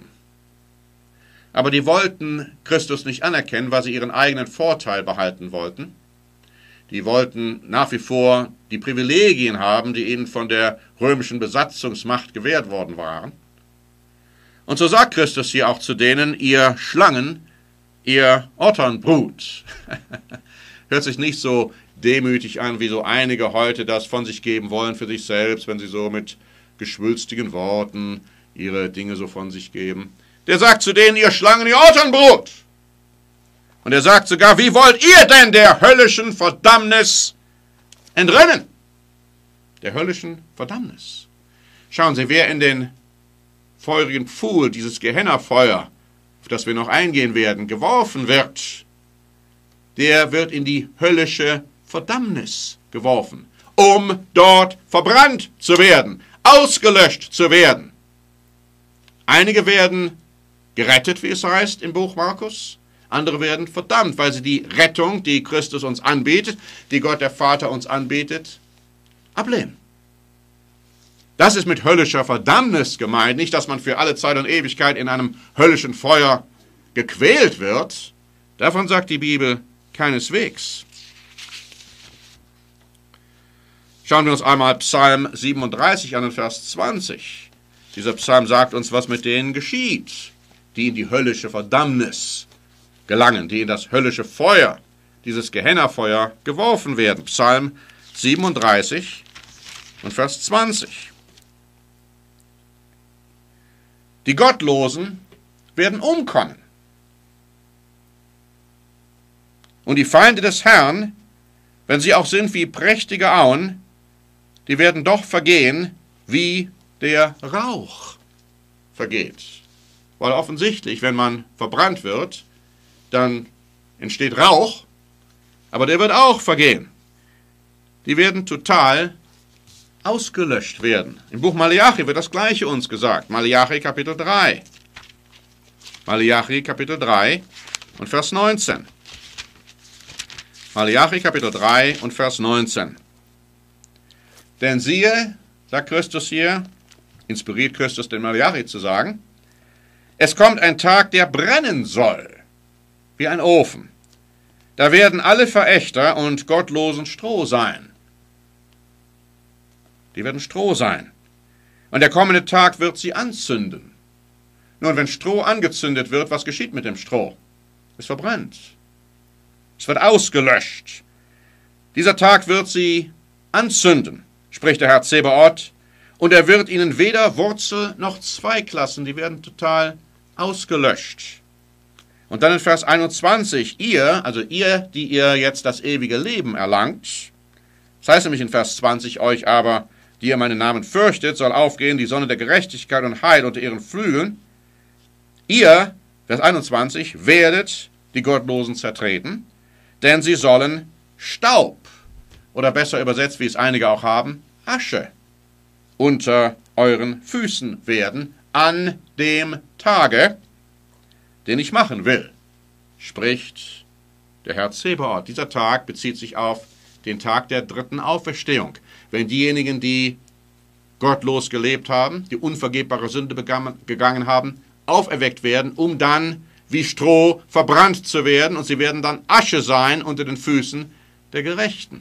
Aber die wollten Christus nicht anerkennen, weil sie ihren eigenen Vorteil behalten wollten. Die wollten nach wie vor die Privilegien haben, die ihnen von der römischen Besatzungsmacht gewährt worden waren. Und so sagt Christus hier auch zu denen, ihr Schlangen, ihr Otternbrut. Hört sich nicht so demütig an, wie so einige heute das von sich geben wollen für sich selbst, wenn sie so mit geschwülstigen Worten ihre Dinge so von sich geben. Der sagt zu denen, ihr Schlangen, ihr Otternbrut. Und er sagt sogar, wie wollt ihr denn der höllischen Verdammnis entrinnen? Der höllischen Verdammnis. Schauen Sie, wer in den feurigen Pfuhl, dieses Gehennerfeuer, auf das wir noch eingehen werden, geworfen wird, der wird in die höllische Verdammnis geworfen, um dort verbrannt zu werden, ausgelöscht zu werden. Einige werden gerettet, wie es heißt im Buch Markus, andere werden verdammt, weil sie die Rettung, die Christus uns anbietet, die Gott der Vater uns anbietet, ablehnen. Das ist mit höllischer Verdammnis gemeint, nicht, dass man für alle Zeit und Ewigkeit in einem höllischen Feuer gequält wird. Davon sagt die Bibel keineswegs. Schauen wir uns einmal Psalm siebenunddreißig an, Vers zwanzig. Dieser Psalm sagt uns, was mit denen geschieht, die in die höllische Verdammnis gelangen, die in das höllische Feuer, dieses Gehennerfeuer, geworfen werden. Psalm siebenunddreißig und Vers zwanzig. Die Gottlosen werden umkommen. Und die Feinde des Herrn, wenn sie auch sind wie prächtige Auen, die werden doch vergehen, wie der Rauch vergeht. Weil offensichtlich, wenn man verbrannt wird, dann entsteht Rauch, aber der wird auch vergehen. Die werden total ausgelöscht werden. Im Buch Maleachi wird das Gleiche uns gesagt. Maleachi Kapitel drei. Maleachi Kapitel drei und Vers neunzehn. Maleachi Kapitel drei und Vers neunzehn. Denn siehe, sagt Christus hier, inspiriert Christus den Maleachi zu sagen, es kommt ein Tag, der brennen soll, wie ein Ofen. Da werden alle Verächter und Gottlosen Stroh sein. Die werden Stroh sein. Und der kommende Tag wird sie anzünden. Nun, wenn Stroh angezündet wird, was geschieht mit dem Stroh? Es verbrennt. Es wird ausgelöscht. Dieser Tag wird sie anzünden, spricht der Herr Zebaoth, und er wird ihnen weder Wurzel noch Zweig lassen. Die werden total ausgelöscht. Und dann in Vers einundzwanzig, ihr, also ihr, die ihr jetzt das ewige Leben erlangt, das heißt nämlich in Vers zwanzig, euch aber, die ihr meinen Namen fürchtet, soll aufgehen die Sonne der Gerechtigkeit und Heil unter ihren Flügeln. Ihr, Vers einundzwanzig, werdet die Gottlosen zertreten, denn sie sollen Staub, oder besser übersetzt, wie es einige auch haben, Asche, unter euren Füßen werden an dem Tage, den ich machen will, spricht der Herr Zebaoth. Dieser Tag bezieht sich auf den Tag der dritten Auferstehung, wenn diejenigen, die gottlos gelebt haben, die unvergebbare Sünde begangen haben, auferweckt werden, um dann wie Stroh verbrannt zu werden, und sie werden dann Asche sein unter den Füßen der Gerechten.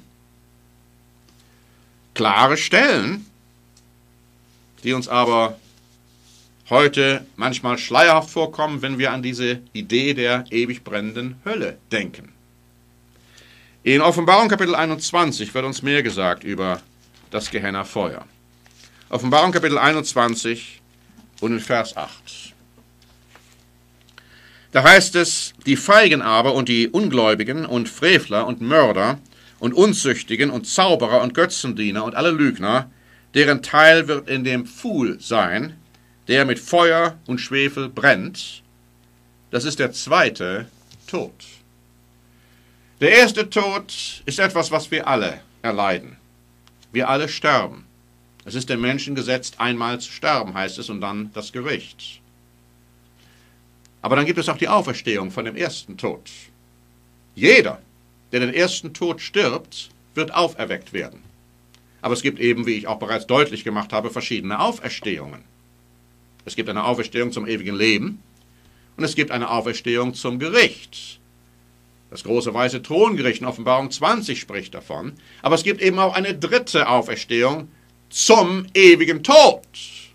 Klare Stellen, die uns aber heute manchmal schleierhaft vorkommen, wenn wir an diese Idee der ewig brennenden Hölle denken. In Offenbarung Kapitel einundzwanzig wird uns mehr gesagt über das Gehenna-Feuer. Offenbarung Kapitel einundzwanzig und in Vers acht. Da heißt es, die Feigen aber und die Ungläubigen und Frevler und Mörder und Unzüchtigen und Zauberer und Götzendiener und alle Lügner, deren Teil wird in dem Pfuhl sein, der mit Feuer und Schwefel brennt. Das ist der zweite Tod. Der erste Tod ist etwas, was wir alle erleiden. Wir alle sterben. Es ist dem Menschen gesetzt, einmal zu sterben, heißt es, und dann das Gericht. Aber dann gibt es auch die Auferstehung von dem ersten Tod. Jeder, der den ersten Tod stirbt, wird auferweckt werden. Aber es gibt eben, wie ich auch bereits deutlich gemacht habe, verschiedene Auferstehungen. Es gibt eine Auferstehung zum ewigen Leben und es gibt eine Auferstehung zum Gericht. Das große weiße Throngericht in Offenbarung zwanzig spricht davon. Aber es gibt eben auch eine dritte Auferstehung zum ewigen Tod.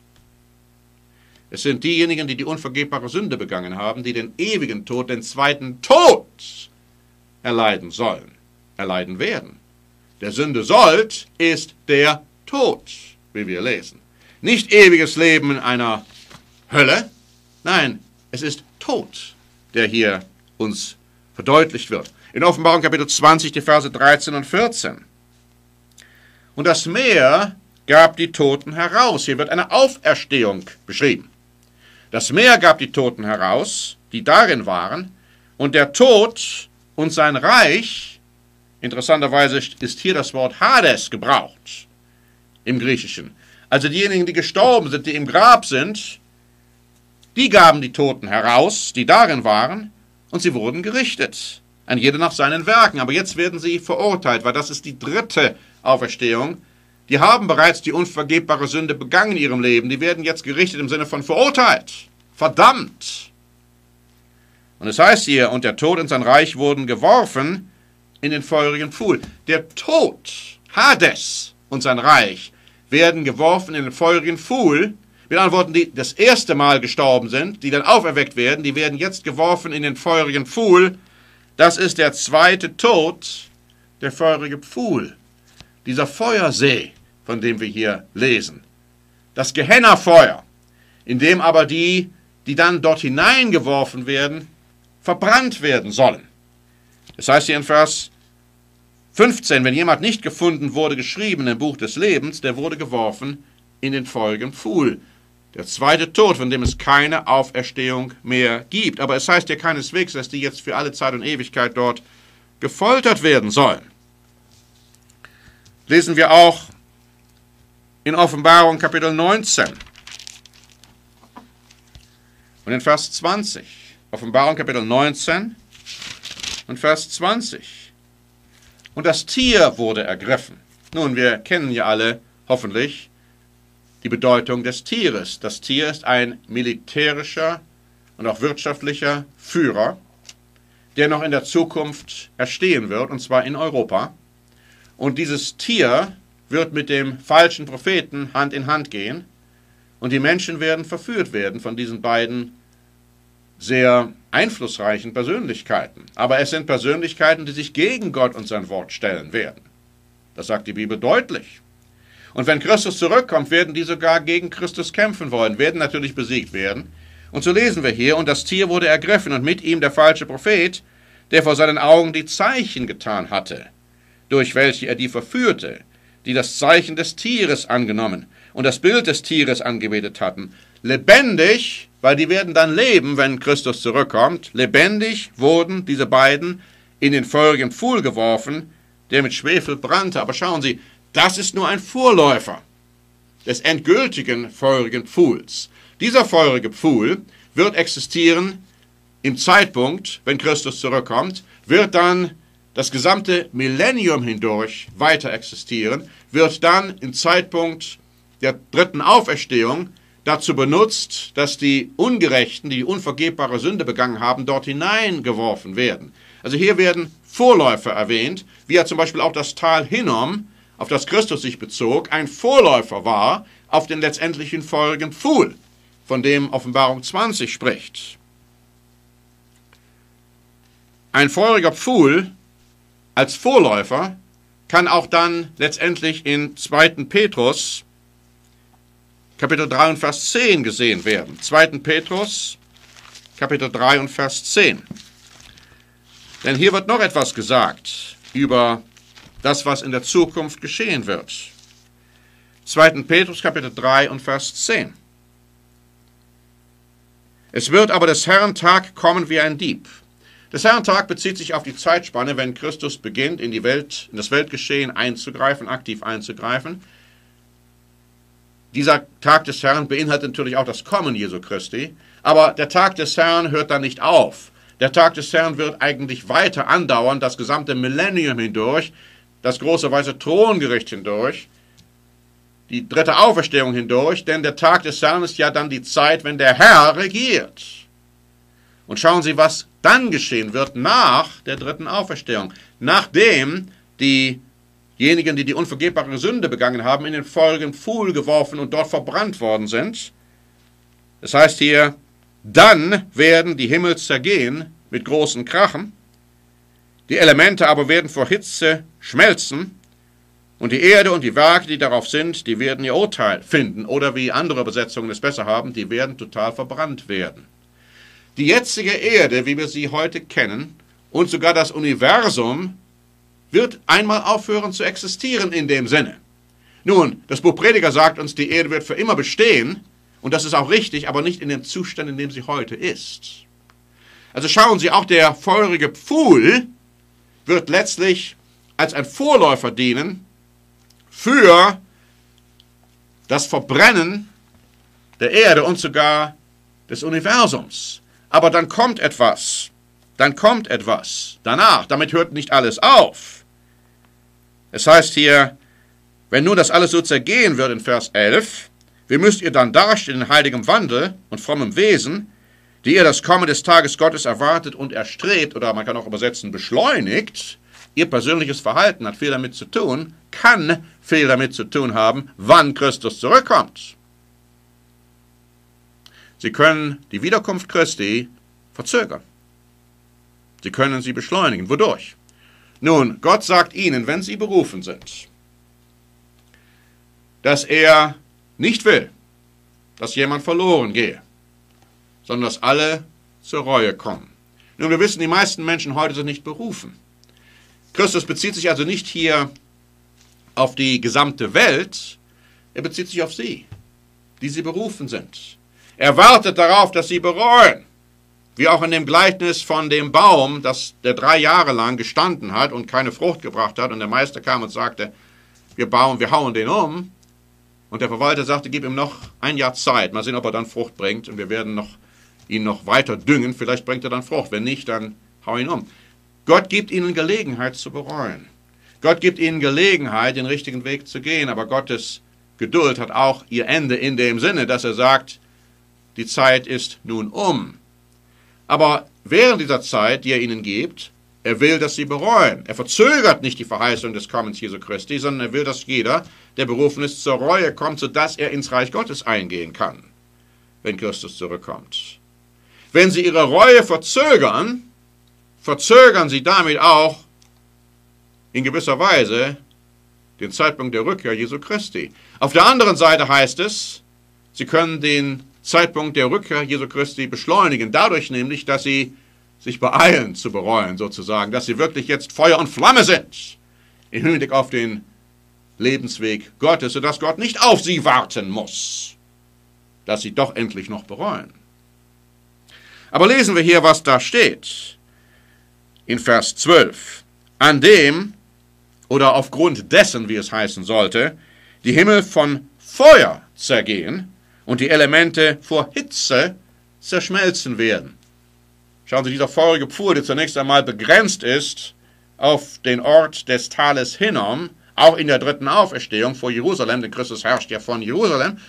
Es sind diejenigen, die die unvergebbare Sünde begangen haben, die den ewigen Tod, den zweiten Tod erleiden sollen, erleiden werden. Der Sünde Sold ist der Tod, wie wir lesen. Nicht ewiges Leben in einer Hölle, nein, es ist Tod, der hier uns verdeutlicht wird. In Offenbarung Kapitel zwanzig, die Verse dreizehn und vierzehn. Und das Meer gab die Toten heraus. Hier wird eine Auferstehung beschrieben. Das Meer gab die Toten heraus, die darin waren, und der Tod und sein Reich, interessanterweise ist hier das Wort Hades gebraucht im Griechischen. Also diejenigen, die gestorben sind, die im Grab sind, die gaben die Toten heraus, die darin waren, und sie wurden gerichtet, ein jeder nach seinen Werken. Aber jetzt werden sie verurteilt, weil das ist die dritte Auferstehung. Die haben bereits die unvergebbare Sünde begangen in ihrem Leben. Die werden jetzt gerichtet im Sinne von verurteilt, verdammt. Und es heißt hier, und der Tod und sein Reich wurden geworfen in den feurigen Pfuhl. Der Tod, Hades und sein Reich, werden geworfen in den feurigen Pfuhl. Mit anderen Worten, die das erste Mal gestorben sind, die dann auferweckt werden, die werden jetzt geworfen in den feurigen Pfuhl. Das ist der zweite Tod, der feurige Pfuhl. Dieser Feuersee, von dem wir hier lesen. Das Gehenna-Feuer, in dem aber die, die dann dort hineingeworfen werden, verbrannt werden sollen. Das heißt hier in Vers fünfzehn, wenn jemand nicht gefunden wurde, geschrieben im Buch des Lebens, der wurde geworfen in den feurigen Pfuhl. Der zweite Tod, von dem es keine Auferstehung mehr gibt. Aber es heißt ja keineswegs, dass die jetzt für alle Zeit und Ewigkeit dort gefoltert werden sollen. Lesen wir auch in Offenbarung Kapitel neunzehn und in Vers zwanzig. Offenbarung Kapitel neunzehn und Vers zwanzig. Und das Tier wurde ergriffen. Nun, wir kennen ja alle, hoffentlich, die Bedeutung des Tieres. Das Tier ist ein militärischer und auch wirtschaftlicher Führer, der noch in der Zukunft erstehen wird, und zwar in Europa. Und dieses Tier wird mit dem falschen Propheten Hand in Hand gehen, und die Menschen werden verführt werden von diesen beiden sehr einflussreichen Persönlichkeiten. Aber es sind Persönlichkeiten, die sich gegen Gott und sein Wort stellen werden. Das sagt die Bibel deutlich. Und wenn Christus zurückkommt, werden die sogar gegen Christus kämpfen wollen, werden natürlich besiegt werden. Und so lesen wir hier, und das Tier wurde ergriffen, und mit ihm der falsche Prophet, der vor seinen Augen die Zeichen getan hatte, durch welche er die verführte, die das Zeichen des Tieres angenommen und das Bild des Tieres angebetet hatten. Lebendig, weil die werden dann leben, wenn Christus zurückkommt, lebendig wurden diese beiden in den feurigen Pfuhl geworfen, der mit Schwefel brannte. Aber schauen Sie, das ist nur ein Vorläufer des endgültigen feurigen Pfuhls. Dieser feurige Pfuhl wird existieren im Zeitpunkt, wenn Christus zurückkommt, wird dann das gesamte Millennium hindurch weiter existieren, wird dann im Zeitpunkt der dritten Auferstehung dazu benutzt, dass die Ungerechten, die die unvergebbare Sünde begangen haben, dort hineingeworfen werden. Also hier werden Vorläufer erwähnt, wie ja zum Beispiel auch das Tal Hinnom, auf das Christus sich bezog, ein Vorläufer war auf den letztendlichen feurigen Pfuhl, von dem Offenbarung zwanzig spricht. Ein feuriger Pfuhl als Vorläufer kann auch dann letztendlich in zweiten Petrus Kapitel drei und Vers zehn gesehen werden. zweiten Petrus Kapitel drei und Vers zehn. Denn hier wird noch etwas gesagt über das, was in der Zukunft geschehen wird. zweiten Petrus Kapitel drei und Vers zehn. Es wird aber des Herrn Tag kommen wie ein Dieb. Des Herrn Tag bezieht sich auf die Zeitspanne, wenn Christus beginnt, in die Welt, in das Weltgeschehen einzugreifen, aktiv einzugreifen. Dieser Tag des Herrn beinhaltet natürlich auch das Kommen Jesu Christi, aber der Tag des Herrn hört dann nicht auf. Der Tag des Herrn wird eigentlich weiter andauern, das gesamte Millennium hindurch, das große weiße Throngericht hindurch, die dritte Auferstehung hindurch, denn der Tag des Herrn ist ja dann die Zeit, wenn der Herr regiert. Und schauen Sie, was dann geschehen wird nach der dritten Auferstehung, nachdem diejenigen, die die unvergebbare Sünde begangen haben, in den feurigen Pfuhl geworfen und dort verbrannt worden sind. Das heißt hier, dann werden die Himmel zergehen mit großen Krachen, die Elemente aber werden vor Hitze schmelzen, und die Erde und die Werke, die darauf sind, die werden ihr Urteil finden, oder wie andere Übersetzungen es besser haben, die werden total verbrannt werden. Die jetzige Erde, wie wir sie heute kennen, und sogar das Universum, wird einmal aufhören zu existieren in dem Sinne. Nun, das Buch Prediger sagt uns, die Erde wird für immer bestehen, und das ist auch richtig, aber nicht in dem Zustand, in dem sie heute ist. Also schauen Sie, auch der feurige Pfuhl wird letztlich als ein Vorläufer dienen für das Verbrennen der Erde und sogar des Universums. Aber dann kommt etwas, dann kommt etwas danach. Damit hört nicht alles auf. Es heißt hier, wenn nun das alles so zergehen wird in Vers elf, wie müsst ihr dann dastehen in heiligem Wandel und frommem Wesen, die ihr das Kommen des Tages Gottes erwartet und erstrebt, oder man kann auch übersetzen, beschleunigt. Ihr persönliches Verhalten hat viel damit zu tun, kann viel damit zu tun haben, wann Christus zurückkommt. Sie können die Wiederkunft Christi verzögern. Sie können sie beschleunigen. Wodurch? Nun, Gott sagt ihnen, wenn sie berufen sind, dass er nicht will, dass jemand verloren gehe, sondern dass alle zur Reue kommen. Nun, wir wissen, die meisten Menschen heute sind nicht berufen. Christus bezieht sich also nicht hier auf die gesamte Welt, er bezieht sich auf sie, die sie berufen sind. Er wartet darauf, dass sie bereuen. Wie auch in dem Gleichnis von dem Baum, das der drei Jahre lang gestanden hat und keine Frucht gebracht hat. Und der Meister kam und sagte, wir bauen, wir hauen den um. Und der Verwalter sagte, gib ihm noch ein Jahr Zeit. Mal sehen, ob er dann Frucht bringt. Und wir werden noch, ihn noch weiter düngen. Vielleicht bringt er dann Frucht. Wenn nicht, dann hau ihn um. Gott gibt ihnen Gelegenheit zu bereuen. Gott gibt ihnen Gelegenheit, den richtigen Weg zu gehen. Aber Gottes Geduld hat auch ihr Ende in dem Sinne, dass er sagt, die Zeit ist nun um. Aber während dieser Zeit, die er ihnen gibt, er will, dass sie bereuen. Er verzögert nicht die Verheißung des Kommens Jesu Christi, sondern er will, dass jeder, der berufen ist, zur Reue kommt, sodass er ins Reich Gottes eingehen kann, wenn Christus zurückkommt. Wenn sie ihre Reue verzögern, verzögern sie damit auch in gewisser Weise den Zeitpunkt der Rückkehr Jesu Christi. Auf der anderen Seite heißt es, sie können den Zeitpunkt der Rückkehr Jesu Christi beschleunigen, dadurch nämlich, dass sie sich beeilen zu bereuen, sozusagen, dass sie wirklich jetzt Feuer und Flamme sind im Hinblick auf den Lebensweg Gottes, sodass Gott nicht auf sie warten muss, dass sie doch endlich noch bereuen. Aber lesen wir hier, was da steht. In Vers zwölf. An dem, oder aufgrund dessen, wie es heißen sollte, die Himmel von Feuer zergehen und die Elemente vor Hitze zerschmelzen werden. Schauen Sie, dieser feurige Pfuhl, der zunächst einmal begrenzt ist auf den Ort des Tales Hinnom, auch in der dritten Auferstehung vor Jerusalem, denn Christus herrscht ja von Jerusalem,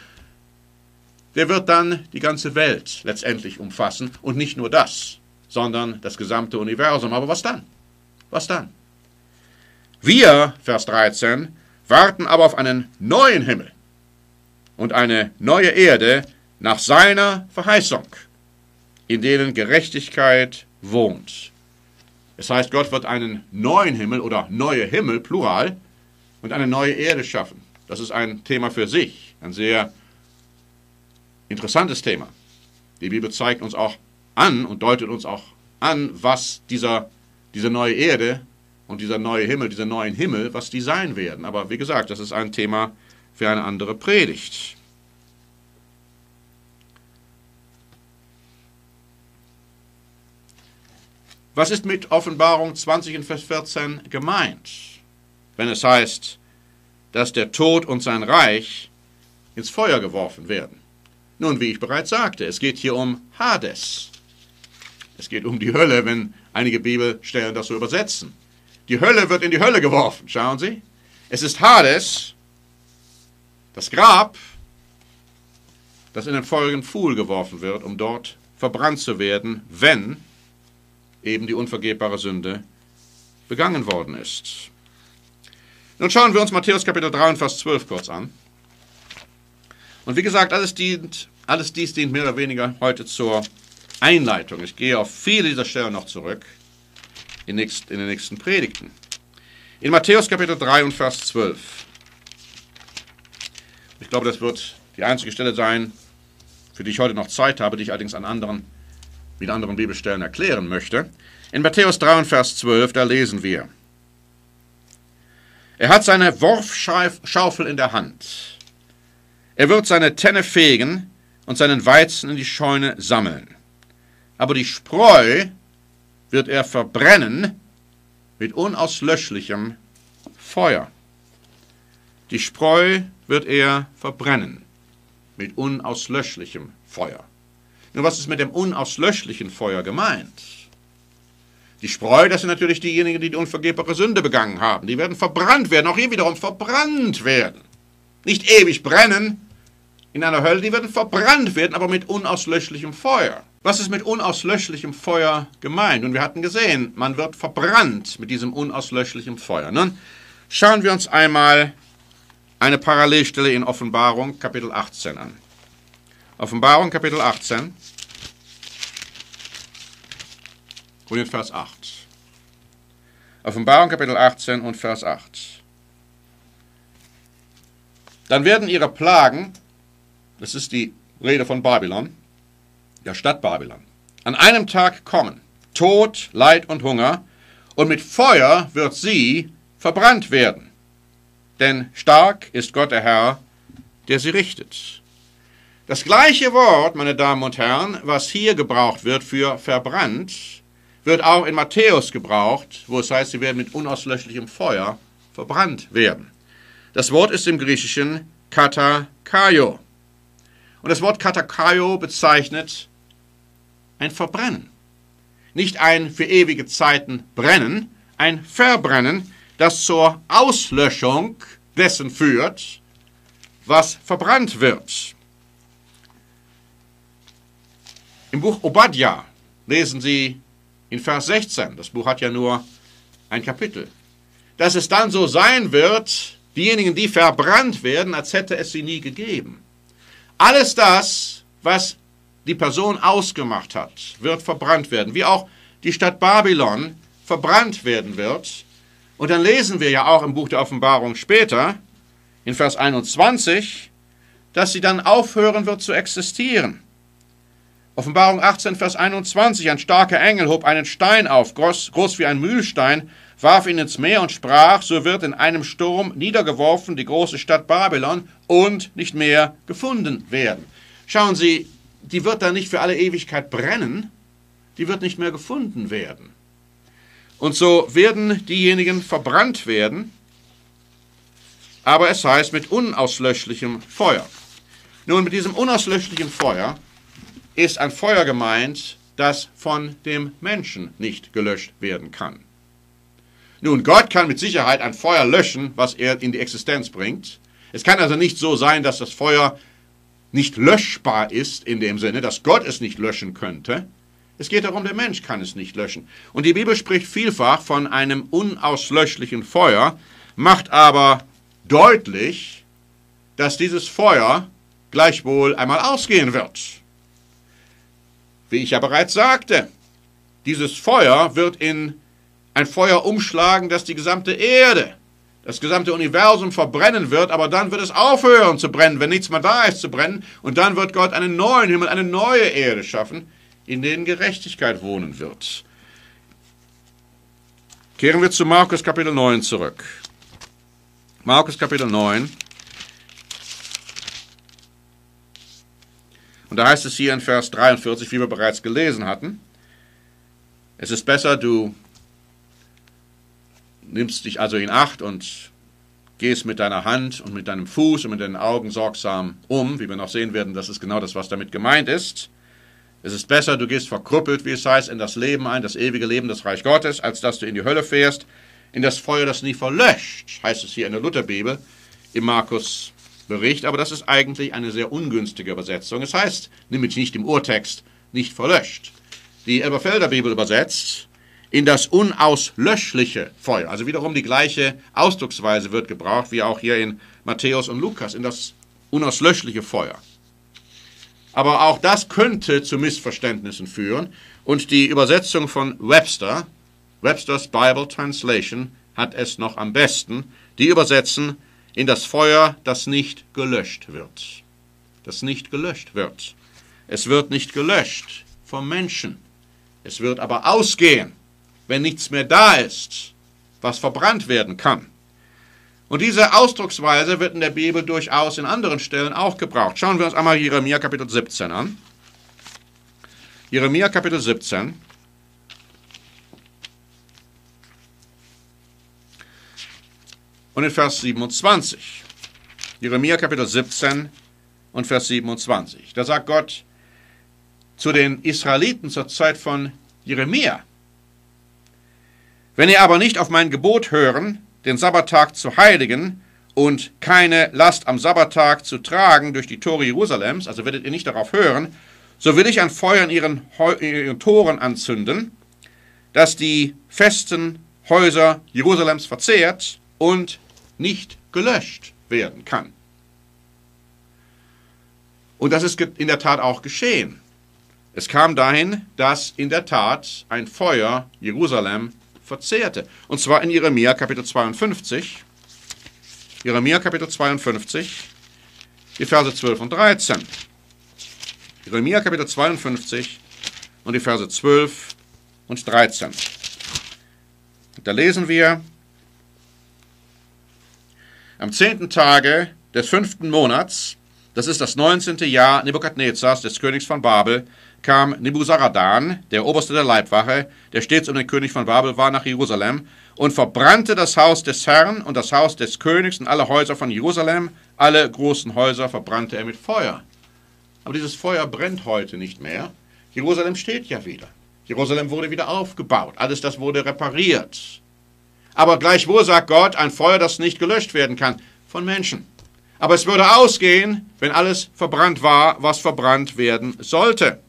der wird dann die ganze Welt letztendlich umfassen und nicht nur das, sondern das gesamte Universum. Aber was dann? Was dann? Wir, Vers dreizehn, warten aber auf einen neuen Himmel und eine neue Erde nach seiner Verheißung, in denen Gerechtigkeit wohnt. Es heißt, Gott wird einen neuen Himmel oder neue Himmel, Plural, und eine neue Erde schaffen. Das ist ein Thema für sich, ein sehr interessantes Thema. Die Bibel zeigt uns auch an und deutet uns auch an, was dieser, diese neue Erde und dieser neue Himmel, dieser neuen Himmel, was die sein werden. Aber wie gesagt, das ist ein Thema für eine andere Predigt. Was ist mit Offenbarung zwanzig in Vers vierzehn gemeint, wenn es heißt, dass der Tod und sein Reich ins Feuer geworfen werden? Nun, wie ich bereits sagte, es geht hier um Hades. Es geht um die Hölle, wenn einige Bibelstellen das so übersetzen. Die Hölle wird in die Hölle geworfen, schauen Sie. Es ist Hades, das Grab, das in den feurigen Pfuhl geworfen wird, um dort verbrannt zu werden, wenn eben die unvergebbare Sünde begangen worden ist. Nun schauen wir uns Matthäus Kapitel drei und Vers zwölf kurz an. Und wie gesagt, alles, dient, alles dies dient mehr oder weniger heute zur Einleitung. Ich gehe auf viele dieser Stellen noch zurück in, nächst, in den nächsten Predigten. In Matthäus Kapitel drei und Vers zwölf. Ich glaube, das wird die einzige Stelle sein, für die ich heute noch Zeit habe, die ich allerdings an anderen, mit anderen Bibelstellen erklären möchte. In Matthäus drei und Vers zwölf, da lesen wir: Er hat seine Worfschaufel in der Hand. Er wird seine Tenne fegen und seinen Weizen in die Scheune sammeln. Aber die Spreu wird er verbrennen mit unauslöschlichem Feuer. Die Spreu wird er verbrennen mit unauslöschlichem Feuer. Nun, was ist mit dem unauslöschlichen Feuer gemeint? Die Spreu, das sind natürlich diejenigen, die die unvergebbare Sünde begangen haben. Die werden verbrannt werden, auch hier wiederum verbrannt werden. Nicht ewig brennen in einer Hölle, die werden verbrannt werden, aber mit unauslöschlichem Feuer. Was ist mit unauslöschlichem Feuer gemeint? Und wir hatten gesehen, man wird verbrannt mit diesem unauslöschlichen Feuer. Nun schauen wir uns einmal eine Parallelstelle in Offenbarung Kapitel achtzehn an. Offenbarung Kapitel achtzehn und in Vers acht. Offenbarung Kapitel achtzehn und Vers acht. Dann werden ihre Plagen, das ist die Rede von Babylon, der Stadt Babylon, an einem Tag kommen: Tod, Leid und Hunger und mit Feuer wird sie verbrannt werden. Denn stark ist Gott der Herr, der sie richtet. Das gleiche Wort, meine Damen und Herren, was hier gebraucht wird für verbrannt, wird auch in Matthäus gebraucht, wo es heißt, sie werden mit unauslöschlichem Feuer verbrannt werden. Das Wort ist im Griechischen Katakaio. Und das Wort Katakaio bezeichnet ein Verbrennen. Nicht ein für ewige Zeiten Brennen, ein Verbrennen, das zur Auslöschung dessen führt, was verbrannt wird. Im Buch Obadja lesen Sie in Vers sechzehn, das Buch hat ja nur ein Kapitel, dass es dann so sein wird, diejenigen, die verbrannt werden, als hätte es sie nie gegeben. Alles das, was die Person ausgemacht hat, wird verbrannt werden, wie auch die Stadt Babylon verbrannt werden wird. Und dann lesen wir ja auch im Buch der Offenbarung später, in Vers einundzwanzig, dass sie dann aufhören wird zu existieren. Offenbarung achtzehn, Vers einundzwanzig, ein starker Engel hob einen Stein auf, groß, groß wie ein Mühlstein, warf ihn ins Meer und sprach, so wird in einem Sturm niedergeworfen die große Stadt Babylon und nicht mehr gefunden werden. Schauen Sie, die wird dann nicht für alle Ewigkeit brennen, die wird nicht mehr gefunden werden. Und so werden diejenigen verbrannt werden, aber es heißt mit unauslöschlichem Feuer. Nun, mit diesem unauslöschlichen Feuer ist ein Feuer gemeint, das von dem Menschen nicht gelöscht werden kann. Nun, Gott kann mit Sicherheit ein Feuer löschen, was er in die Existenz bringt. Es kann also nicht so sein, dass das Feuer nicht löschbar ist, in dem Sinne, dass Gott es nicht löschen könnte. Es geht darum, der Mensch kann es nicht löschen. Und die Bibel spricht vielfach von einem unauslöschlichen Feuer, macht aber deutlich, dass dieses Feuer gleichwohl einmal ausgehen wird. Wie ich ja bereits sagte, dieses Feuer wird in ein Feuer umschlagen, das die gesamte Erde, das gesamte Universum verbrennen wird, aber dann wird es aufhören zu brennen, wenn nichts mehr da ist zu brennen, und dann wird Gott einen neuen Himmel, eine neue Erde schaffen, in denen Gerechtigkeit wohnen wird. Kehren wir zu Markus Kapitel neun zurück. Markus Kapitel neun. Und da heißt es hier in Vers dreiundvierzig, wie wir bereits gelesen hatten, es ist besser, du nimmst dich also in Acht und gehst mit deiner Hand und mit deinem Fuß und mit deinen Augen sorgsam um, wie wir noch sehen werden, das ist genau das, was damit gemeint ist. Es ist besser, du gehst verkrüppelt, wie es heißt, in das Leben ein, das ewige Leben, das Reich Gottes, als dass du in die Hölle fährst, in das Feuer, das nie verlöscht, heißt es hier in der Lutherbibel, im Markus-Bericht, aber das ist eigentlich eine sehr ungünstige Übersetzung. Es heißt, nämlich nicht im Urtext, nicht verlöscht. Die Elberfelder Bibel übersetzt, in das unauslöschliche Feuer. Also wiederum die gleiche Ausdrucksweise wird gebraucht, wie auch hier in Matthäus und Lukas, in das unauslöschliche Feuer. Aber auch das könnte zu Missverständnissen führen. Und die Übersetzung von Webster, Webster's Bible Translation, hat es noch am besten. Die übersetzen in das Feuer, das nicht gelöscht wird. Das nicht gelöscht wird. Es wird nicht gelöscht vom Menschen. Es wird aber ausgehen, wenn nichts mehr da ist, was verbrannt werden kann. Und diese Ausdrucksweise wird in der Bibel durchaus in anderen Stellen auch gebraucht. Schauen wir uns einmal Jeremia Kapitel siebzehn an. Jeremia Kapitel siebzehn. Und in Vers siebenundzwanzig. Jeremia Kapitel siebzehn und Vers siebenundzwanzig. Da sagt Gott zu den Israeliten zur Zeit von Jeremia: Wenn ihr aber nicht auf mein Gebot hören, den Sabbattag zu heiligen und keine Last am Sabbattag zu tragen durch die Tore Jerusalems, also werdet ihr nicht darauf hören, so will ich ein Feuer in ihren, in ihren Toren anzünden, das die festen Häuser Jerusalems verzehrt und nicht gelöscht werden kann. Und das ist in der Tat auch geschehen. Es kam dahin, dass in der Tat ein Feuer Jerusalem verzehrte. Und zwar in Jeremia Kapitel zweiundfünfzig. Jeremia Kapitel zweiundfünfzig, die Verse zwölf und dreizehn. Jeremia Kapitel zweiundfünfzig und die Verse zwölf und dreizehn. Da lesen wir: Am zehnten Tage des fünften Monats, das ist das neunzehnte Jahr Nebukadnezars, des Königs von Babel, kam Nebuzaradan, der Oberste der Leibwache, der stets um den König von Babel war, nach Jerusalem und verbrannte das Haus des Herrn und das Haus des Königs und alle Häuser von Jerusalem. Alle großen Häuser verbrannte er mit Feuer. Aber dieses Feuer brennt heute nicht mehr. Jerusalem steht ja wieder. Jerusalem wurde wieder aufgebaut. Alles das wurde repariert. Aber gleichwohl sagt Gott, ein Feuer, das nicht gelöscht werden kann von Menschen. Aber es würde ausgehen, wenn alles verbrannt war, was verbrannt werden sollte.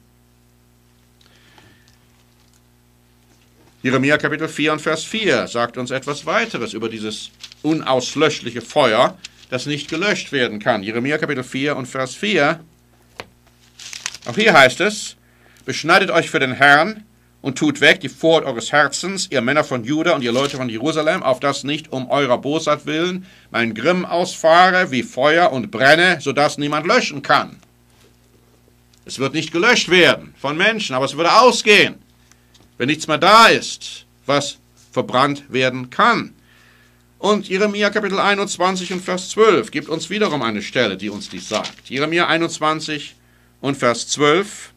Jeremia Kapitel vier und Vers vier sagt uns etwas weiteres über dieses unauslöschliche Feuer, das nicht gelöscht werden kann. Jeremia Kapitel vier und Vers vier. Auch hier heißt es: Beschneidet euch für den Herrn und tut weg die Vorhat eures Herzens, ihr Männer von Juda und ihr Leute von Jerusalem, auf das nicht um eurer Bosheit willen mein Grimm ausfahre wie Feuer und brenne, sodass niemand löschen kann. Es wird nicht gelöscht werden von Menschen, aber es würde ausgehen, wenn nichts mehr da ist, was verbrannt werden kann. Und Jeremia Kapitel einundzwanzig und Vers zwölf gibt uns wiederum eine Stelle, die uns dies sagt. Jeremia einundzwanzig und Vers zwölf.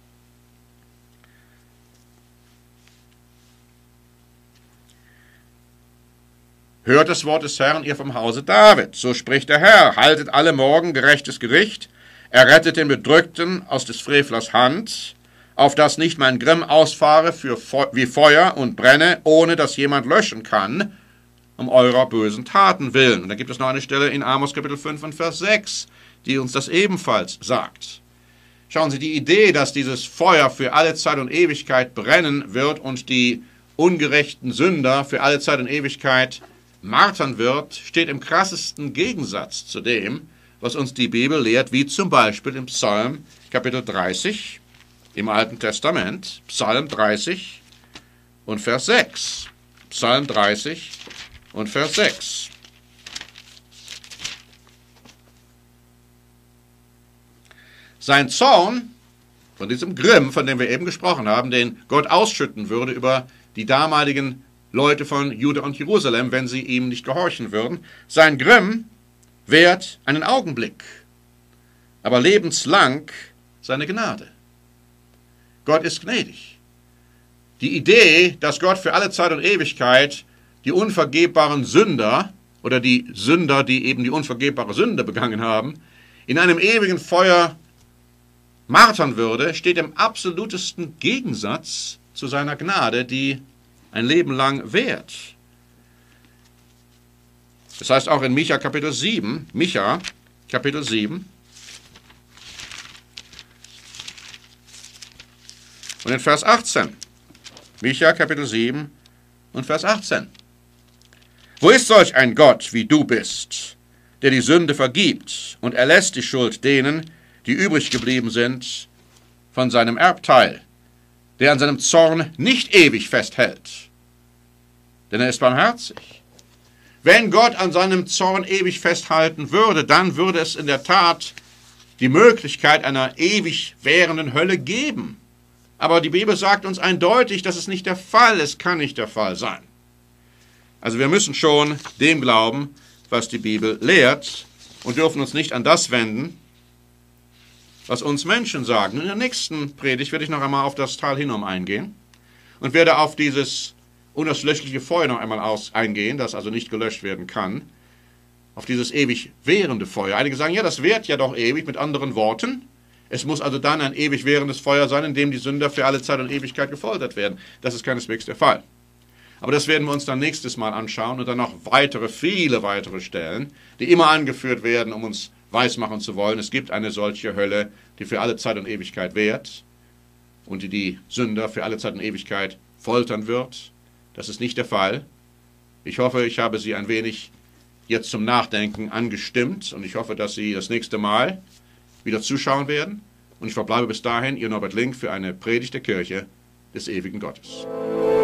Hört das Wort des Herrn, ihr vom Hause David. So spricht der Herr: Haltet alle Morgen gerechtes Gericht. Errettet den Bedrückten aus des Frevlers Hand, auf das nicht mein Grimm ausfahre für Fe- wie Feuer und brenne, ohne dass jemand löschen kann, um eurer bösen Taten willen. Und da gibt es noch eine Stelle in Amos Kapitel fünf und Vers sechs, die uns das ebenfalls sagt. Schauen Sie, die Idee, dass dieses Feuer für alle Zeit und Ewigkeit brennen wird und die ungerechten Sünder für alle Zeit und Ewigkeit martern wird, steht im krassesten Gegensatz zu dem, was uns die Bibel lehrt, wie zum Beispiel im Psalm Kapitel dreißig im Alten Testament, Psalm dreißig und Vers sechs. Psalm dreißig und Vers sechs. Sein Zorn, von diesem Grimm, von dem wir eben gesprochen haben, den Gott ausschütten würde über die damaligen Leute von Juda und Jerusalem, wenn sie ihm nicht gehorchen würden, sein Grimm währt einen Augenblick, aber lebenslang seine Gnade. Gott ist gnädig. Die Idee, dass Gott für alle Zeit und Ewigkeit die unvergebbaren Sünder oder die Sünder, die eben die unvergebbare Sünde begangen haben, in einem ewigen Feuer martern würde, steht im absolutesten Gegensatz zu seiner Gnade, die ein Leben lang währt. Das heißt auch in Micha Kapitel sieben, Micha Kapitel sieben und in Vers achtzehn. Micha Kapitel sieben und Vers achtzehn. Wo ist solch ein Gott, wie du bist, der die Sünde vergibt und erlässt die Schuld denen, die übrig geblieben sind von seinem Erbteil, der an seinem Zorn nicht ewig festhält, denn er ist barmherzig. Wenn Gott an seinem Zorn ewig festhalten würde, dann würde es in der Tat die Möglichkeit einer ewig währenden Hölle geben. Aber die Bibel sagt uns eindeutig, dass es nicht der Fall ist, kann nicht der Fall sein. Also wir müssen schon dem glauben, was die Bibel lehrt und dürfen uns nicht an das wenden, was uns Menschen sagen. In der nächsten Predigt werde ich noch einmal auf das Tal Hinnom eingehen und werde auf dieses unauslöschliche Feuer noch einmal aus eingehen, das also nicht gelöscht werden kann, auf dieses ewig währende Feuer. Einige sagen, ja, das währt ja doch ewig, mit anderen Worten. Es muss also dann ein ewig währendes Feuer sein, in dem die Sünder für alle Zeit und Ewigkeit gefoltert werden. Das ist keineswegs der Fall. Aber das werden wir uns dann nächstes Mal anschauen und dann noch weitere, viele weitere Stellen, die immer angeführt werden, um uns weismachen zu wollen, es gibt eine solche Hölle, die für alle Zeit und Ewigkeit währt und die die Sünder für alle Zeit und Ewigkeit foltern wird. Das ist nicht der Fall. Ich hoffe, ich habe Sie ein wenig jetzt zum Nachdenken angestimmt und ich hoffe, dass Sie das nächste Mal wieder zuschauen werden. Und ich verbleibe bis dahin, Ihr Norbert Link, für eine Predigt der Kirche des ewigen Gottes.